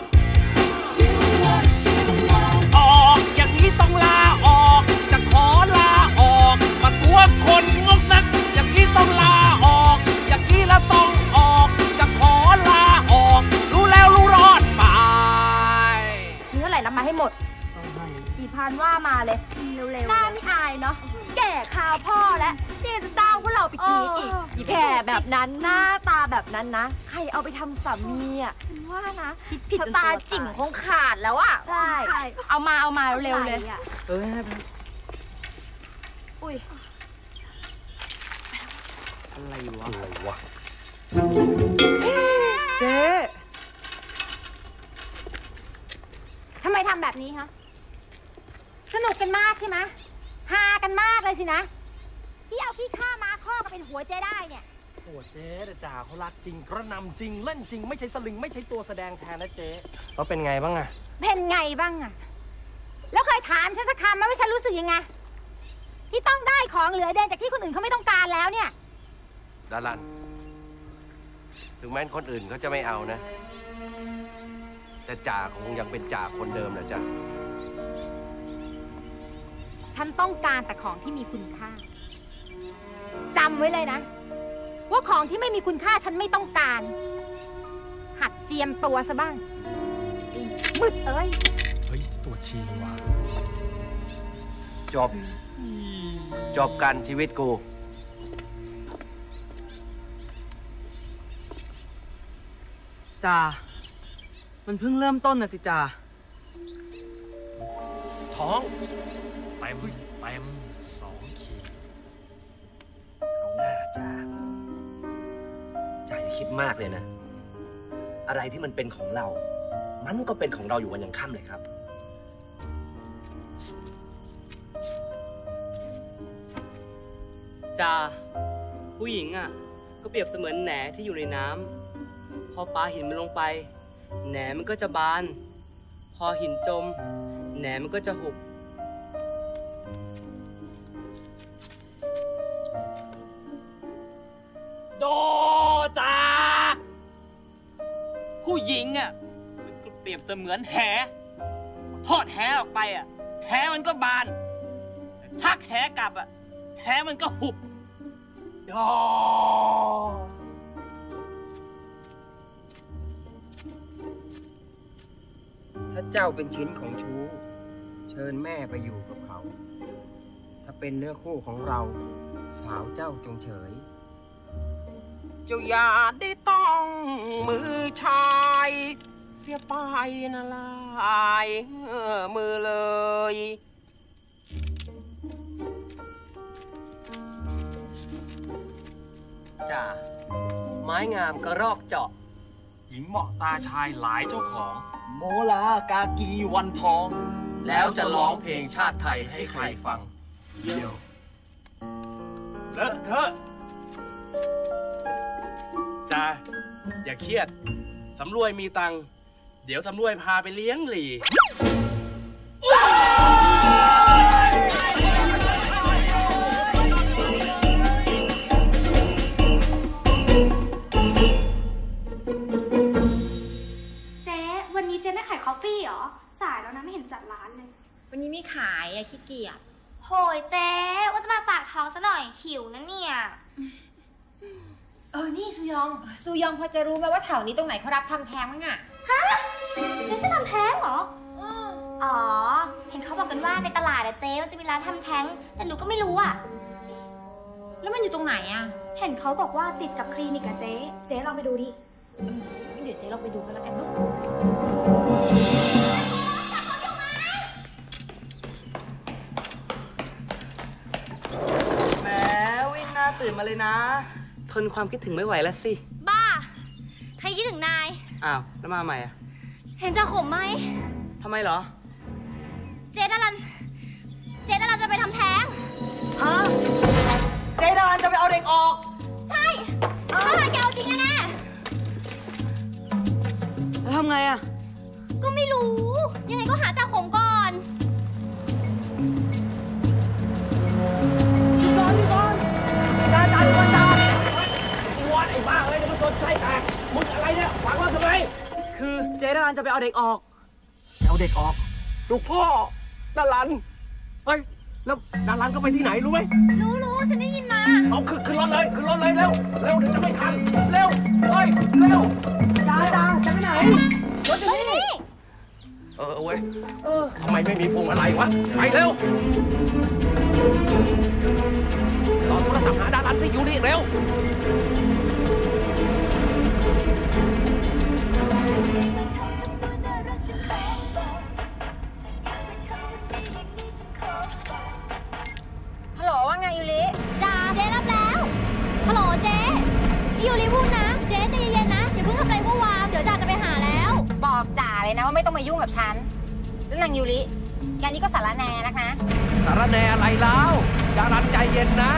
ออกอย่างนี้ต้องลาออกจะขอลาออกประท้วงคนงกนักอย่างนี้ต้องลาออกอย่างนี้แล้วต้องออกจะขอลาออกรู้แล้วรู้รอดไปมีเท่าไหร่รับมาให้หมดกี่พันว่ามาเลยเร็วๆหน้าไม่อายเนาะแก่ข่าวพ่อแล้วเนี่ยจะจ้างพวกเราไปกินอีกแก่แบบนั้นหน้าตาแบบนั้นนะใครเอาไปทำสามีอ่ะฉันว่านะคิดผิดตาจิ๋มคงขาดแล้วอ่ะใช่เอามาเร็วๆเลยอุ้ยอะไรวะเจ๊ทำไมทำแบบนี้ฮะสนุกกันมากใช่ไหมฮากันมากเลยสินะที่เอาพี่ข้ามาข้อมาเป็นหัวเจ๊ได้เนี่ยโอ้เจ๊แต่จ่าเขารักจริงกระนำจริงเล่นจริงไม่ใช่สลึงไม่ใช่ตัวแสดงแทนนะเจ๊เขาเป็นไงบ้างอะเป็นไงบ้างอะแล้วเคยถามฉันสักคำไหมว่าฉันรู้สึกยังไงที่ต้องได้ของเหลือเดนจากที่คนอื่นเขาไม่ต้องการแล้วเนี่ยดารันถึงแม้คนอื่นเขาจะไม่เอานะแต่จ่าคงยังเป็นจ่าคนเดิมแหละจ้ะฉันต้องการแต่ของที่มีคุณค่าจำไว้เลยนะว่าของที่ไม่มีคุณค่าฉันไม่ต้องการหัดเจียมตัวซะบ้างมืดเอ้ยตัวชีว่ะจบกันชีวิตกูจ่ามันเพิ่งเริ่มต้นนะสิจ่าท้องเต็ม2 ขีดเอาหน้าจ่าอย่าคิดมากเลยนะอะไรที่มันเป็นของเรา มันก็เป็นของเราอยู่วันยังค่ำเลยครับจ่าผู้หญิงอ่ะก็เปรียบเสมือนแหนที่อยู่ในน้ำพอปลาหินมันลงไปแหนมันก็จะบานพอหินจมแหนมันก็จะหุบโดจ่าผู้หญิงอ่ะมันก็เปรียบเสมือนแหทอดแหออกไปอ่ะแหมันก็บานชักแหกลับอะแหมันก็หุบดอถ้าเจ้าเป็นชิ้นของชู้เชิญแม่ไปอยู่กับเขา ถ้าเป็นเนื้อคู่ของเราสาวเจ้าจงเฉย เจ้าอย่าได้ต้องมือชายเสียไปนะลายมือเลยจ่าไม้งามกระรอกเจาะหญิงเหมาะตาชายหลายเจ้าของโมลากากีวันทองแล้วจะร้องเพลงชาติไทยให้ใครฟังเดี๋ยวเลอะเทอะจ่าอย่าเครียด สำรวยมีตังค์ เดี๋ยวสำรวยพาไปเลี้ยงหลี่เจ๊วันนี้เจ๊ไม่ขายคอฟฟี่เหรอสายแล้วนะไม่เห็นจัดร้านเลยวันนี้ไม่ขายอะขี้เกียจโหยเจ๊ว่าจะมาฝากท้องซะหน่อยหิวนะเนี่ยนี่ซูยองพอจะรู้ไหมว่าแถวนี้ตรงไหนเขารับทำแท้งมั้งอะฮะเจ๊จะทำแท้งเหรออ๋อเห็นเขาบอกกันว่าในตลาดอะเจ๊มันจะมีร้านทำแท้งแต่หนูก็ไม่รู้อะแล้วมันอยู่ตรงไหนอะเห็นเขาบอกว่าติดกับคลินิกอะเจ๊ลองไปดูดิงั้นเดี๋ยวเจ๊ลองไปดูกันแล้วกันเนาะแหมวิ่งหน้าตื่นมาเลยนะทนความคิดถึงไม่ไหวแล้วสิบ้าใครคิดถึงนายอ้าว แล้วมาใหม่อะเห็นจะขมไหมทำไมเหรอเจ๊ดารันจะไปทำแท้งฮะ เจดานจะไปเอาเด็กออกใช่ถ้าหากแกเอาจริงแน่แล้วทำไงอะก็ไม่รู้ ยังไงก็หาจ่าขมก่อนจีวอนจีวอนไอ้บ้าเอ้ยเดี๋ยวมันชนใจแตกมึงอะไรเนี่ยขวางเราทำไมคือเจดานจะไปเอาเด็กออกเอาเด็กออก ลูกพ่อดารัน เฮ้ย แล้วดารันก็ไปที่ไหนรู้ไหมรู้ฉันได้ยินมาเอาขึ้นรถเลยเร็วเดี๋ยวจะไม่ทัน เร็วเฮ้ยเร็วจ้าจะไปไหนรถอยู่นี่เว้ยทำไมไม่มีพวงมาลัยวะ ไปเร็วต่อโทรศัพท์หาดารันที่อยู่นี่เร็วฮัลโหลว่าไงยูริจ้าเจ๊รับแล้ว ฮัลโหลเจ๊พี่ยูริพูดนะ เจ๊ใจเย็นๆนะอย่าเพิ่งทำอะไรเมื่อวานเดี๋ยวจ่าจะไปหาแล้วบอกจ่าเลยนะว่าไม่ต้องมายุ่งกับฉัน แล้วนางยูริแกนี่ก็สารแหน่นักนะสารแหน่อะไรแล้วดารันใจเย็นนะ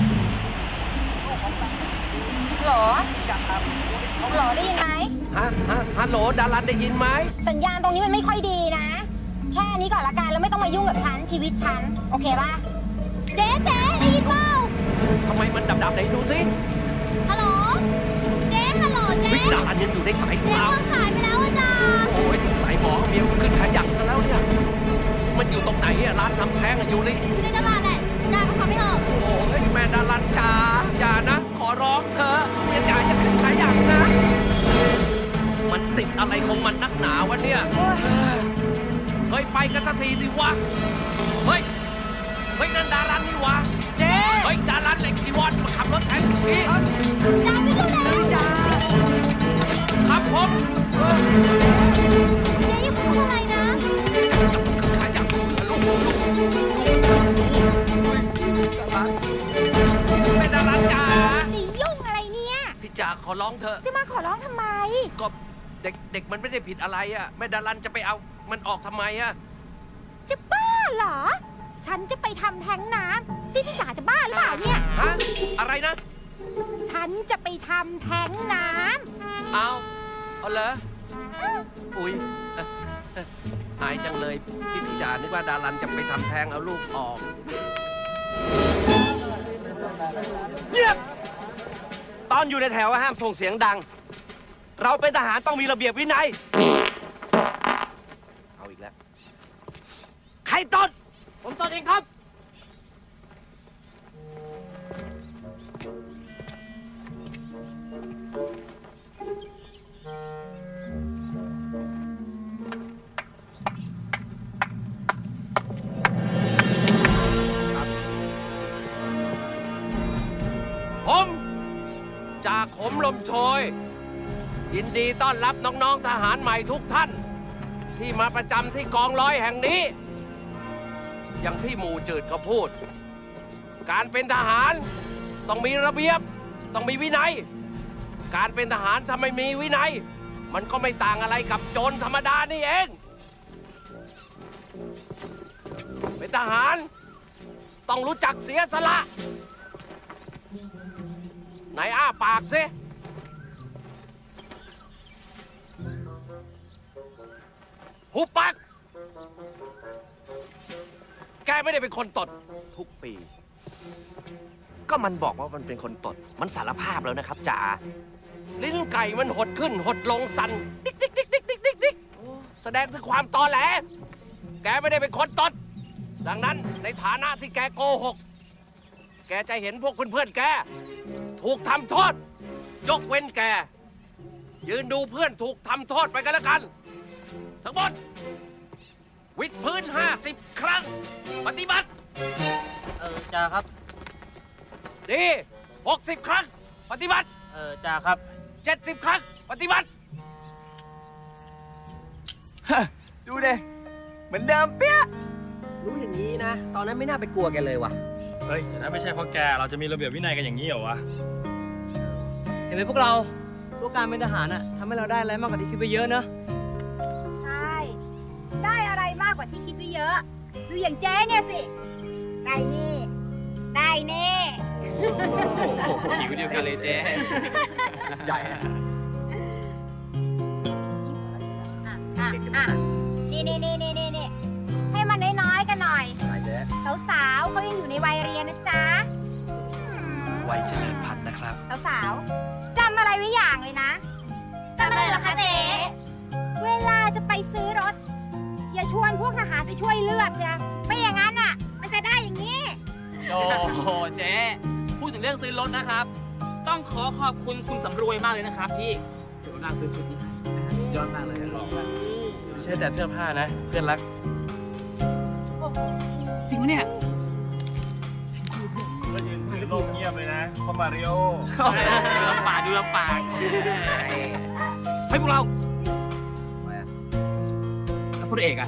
ฮัลโหล ฮัลโหลได้ยินไหมฮัลโหลดารันได้ยินไหมสัญญาณตรงนี้มันไม่ค่อยดีนะ แค่นี้ก่อนละกันแล้วไม่ต้องมายุ่งกับฉันชีวิตฉัน โอเคป่ะเจ๊ได้ยินเปล่าทำไมมันดับไหนดูสิฮัลโหล เจ๊ฮัลโหลเจ๊วิดารันยังอยู่ในสายเจ๊เราวางสายไปแล้วจ้าโอ้ยสงสัยหมอเมียขึ้นขยักซะแล้วเนี่ย มันอยู่ตรงไหนอะร้านทำแท้งอะยูริอยู่ในตลาดแหละจ่าก็ขอไม่เถอะโอ้ยแม่ดารันจ๋าอย่านะ ขอร้องเธออย่าขึ้นขยักนะ มันติดอะไรของมันนักหนาวะเนี่ย เฮ้ยไปกันสักทีสิวะ เฮ้ยนั่นดารันนี่วะ เจ๊เฮ้ยดารันเหล็กจีวรมาขับรถแทนทีจ่าไปเร็วๆครับผมเจ๊อย่าพูดอะไรนะอย่าเพิ่งขึ้นขยักลูกดารันเป็นดารันจ๋านี่ยุ่งอะไรเนี่ยพี่จ๋าขอร้องเถอะจะมาขอร้องทำไมก็เด็กมันไม่ได้ผิดอะไรอะแม่ดารันจะไปเอามันออกทำไมอะจะบ้าเหรอ ฉันจะไปทำแท้งน้ำที่จ๋าจะบ้าหรือเปล่าเนี่ยฮะอะไรนะฉันจะไปทำแท้งน้ำเอาเหรออุ๊ยอายจังเลยพี่จ๋านึกว่าดารันจะไปทำแท้งเอาลูกออกเงียบตอนอยู่ในแถวห้ามส่งเสียงดัง เราเป็นทหารต้องมีระเบียบวินัยเอาอีกแล้วใครต้นผมตนเองครับลมโชยยินดีต้อนรับน้องๆทหารใหม่ทุกท่านที่มาประจำที่กองร้อยแห่งนี้อย่างที่หมู่จืดเขาพูดการเป็นทหารต้องมีระเบียบต้องมีวินัยการเป็นทหารถ้าไม่มีวินัยมันก็ไม่ต่างอะไรกับโจรธรรมดานี่เองเป็นทหารต้องรู้จักเสียสละไหนอ้าปากสิหุบปากแกไม่ได้เป็นคนตดทุกปีก็มันบอกว่ามันเป็นคนตดมันสารภาพแล้วนะครับจ่าลิ้นไก่มันหดขึ้นหดลงสั่นดิ๊กดิ๊กดิ๊กดิ๊กดิ๊กดิ๊กดิ๊กแสดงถึงความตอแหลแกไม่ได้เป็นคนตดดังนั้นในฐานะที่แกโกหกแกจะเห็นพวกเพื่อนๆแกถูกทำโทษยกเว้นแกยืนดูเพื่อนถูกทำโทษไปกันแล้วกันทั้งหมดวิดพื้น50 ครั้งปฏิบัติจ่าครับดี60 ครั้งปฏิบัติจ่าครับ 70 ครั้งปฏิบัติดูเด้เหมือนเดิมเปี้ยรู้อย่างนี้นะตอนนั้นไม่น่าไปกลัวแกเลยว่ะเฮ้ยแต่ถ้าไม่ใช่เพราะแกเราจะมีระเบียบวินัยกันอย่างนี้เหรอวะเห็นไหมพวกเราพวกการเป็นทหารอะทำให้เราได้อะไรมากกว่าที่คิดไปเยอะเนอะใช่ได้อะไรมากกว่าที่คิดไว้เยอะดูอย่างเจ๊เนี่ยสิได้นี่ได้เน่หิวเดียวกันเลยเจ๊ใหญ่นี่ให้มันน้อยๆกันหน่อยสาวๆเขายังอยู่ในวัยเรียนนะจ๊ะวัยเจริญพันธุ์นะครับสาวๆจำอะไรไว้อย่างเลยนะจำอะไรเหรอคะเจ๊เวลาจะไปซื้อรถอย่าชวนพวกทหารไปช่วยเลือกใช่ไม่อย่างนั้นอ่ะมันจะได้อย่างนี้โอ้โหเจ๊พูดถึงเรื่องซื้อรถนะครับต้องขอขอบคุณคุณสำรวยมากเลยนะครับพี่เดี๋ยวน่าซื้อชุดนี้ยอดมากเลยลองแล้วไม่ใช่แต่เสื้อผ้านะเพื่อนรักจริงไหมเนี่ยก็ยืนถือลมเงียบเลยนะพอมาริโอดูลำปากให้พวกเราแล้วพลเอกอะ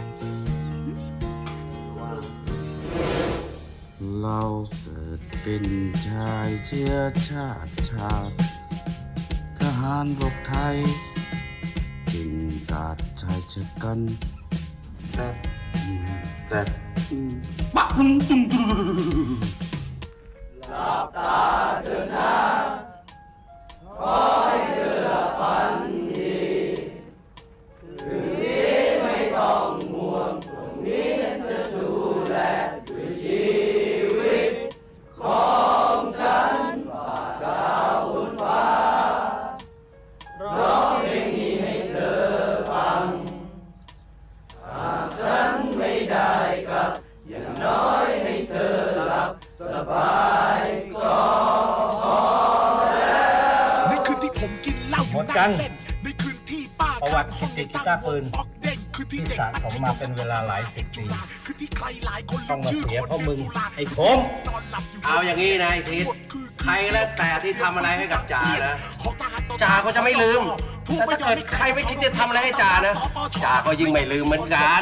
เราเกิดเป็นชายเชื้อชาติทหารบกไทยเก่งกาจชายชะกันแต่ปักหลับตาเถอะนะขอให้เธอฝันดีคืนนี้ไม่ต้องห่วงตรงนี้ฉันจะดูแลด้วยชีวิตของฉันฝากดาวบนฟ้าร้องเพลงนี้ให้เธอฟังหากฉันไม่ได้กลับอย่างน้อยให้เธอหลับสบายก็พอแล้วในคืนที่ผมกินเหล้าอยู่นั่งเล่นในคืนที่ป้าประวัติติดกีตาร์ปืนที่สะสมมาเป็นเวลาหลาย10 ปีต้องมาเสียเพราะมึงไอ้ผมเอาอย่างนี้นะไอ้ทิศใครแล้วแต่ที่ทำอะไรให้กับจ่านะจ่าก็จะไม่ลืมแต่ถ้าเกิดใครไม่คิดจะทำอะไรให้จ่านะจ่าก็ยิ่งไม่ลืมเหมือนกัน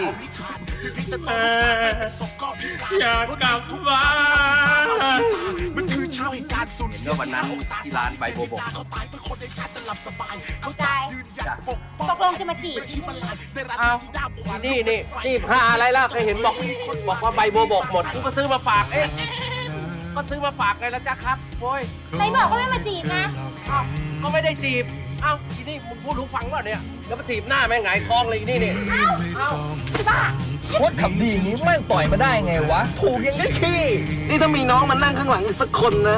อยากกลับบ้านมันคือเช้าแห่งการสูญเสียวันนั้นที่ร้านใบบัวบกเข้าใจตกลงจะมาจีบเอานี่จีบหาอะไรล่ะเคยเห็นบอกว่าใบบัวบกหมดกูก็ซื้อมาฝากก็ซื้อมาฝากไงแล้วจ้ะครับโว้ยไหนบอกว่าไม่มาจีบนะก็ไม่ได้จีบเอ้าทีนี่มึงพูดรู้ฟังว่าเนี่ยแล้วมาถีบหน้าแม่งหงายท้องเลยนี่เอ้าบ้าวัดขับดีอย่างนี้แม่งปล่อยมาได้ไงวะถูกยังไงขี้นี่ถ้ามีน้องมานั่งข้างหลังอีกสักคนนะ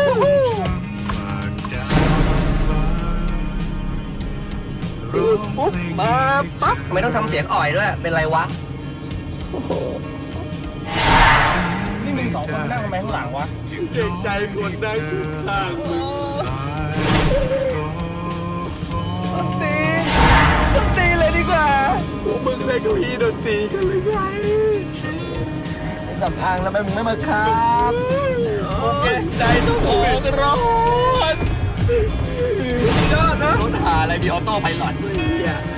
ปุ๊บมาปั๊บไม่ต้องทำเสียงอ่อยด้วยเป็นไรวะนี่มึง2 คนนั่งทำไมข้างหลังวะเก่งใจคนนั่งข้างมึงสตีเลยดีกว่าพวกมึงได้กับพี่ดนตรีกันเลยไงสัมพังแล้วมึงไม่มาครับเก่งใจทุกคนร้อนยอดนะรถหาอะไรมีออโต้ไพลอต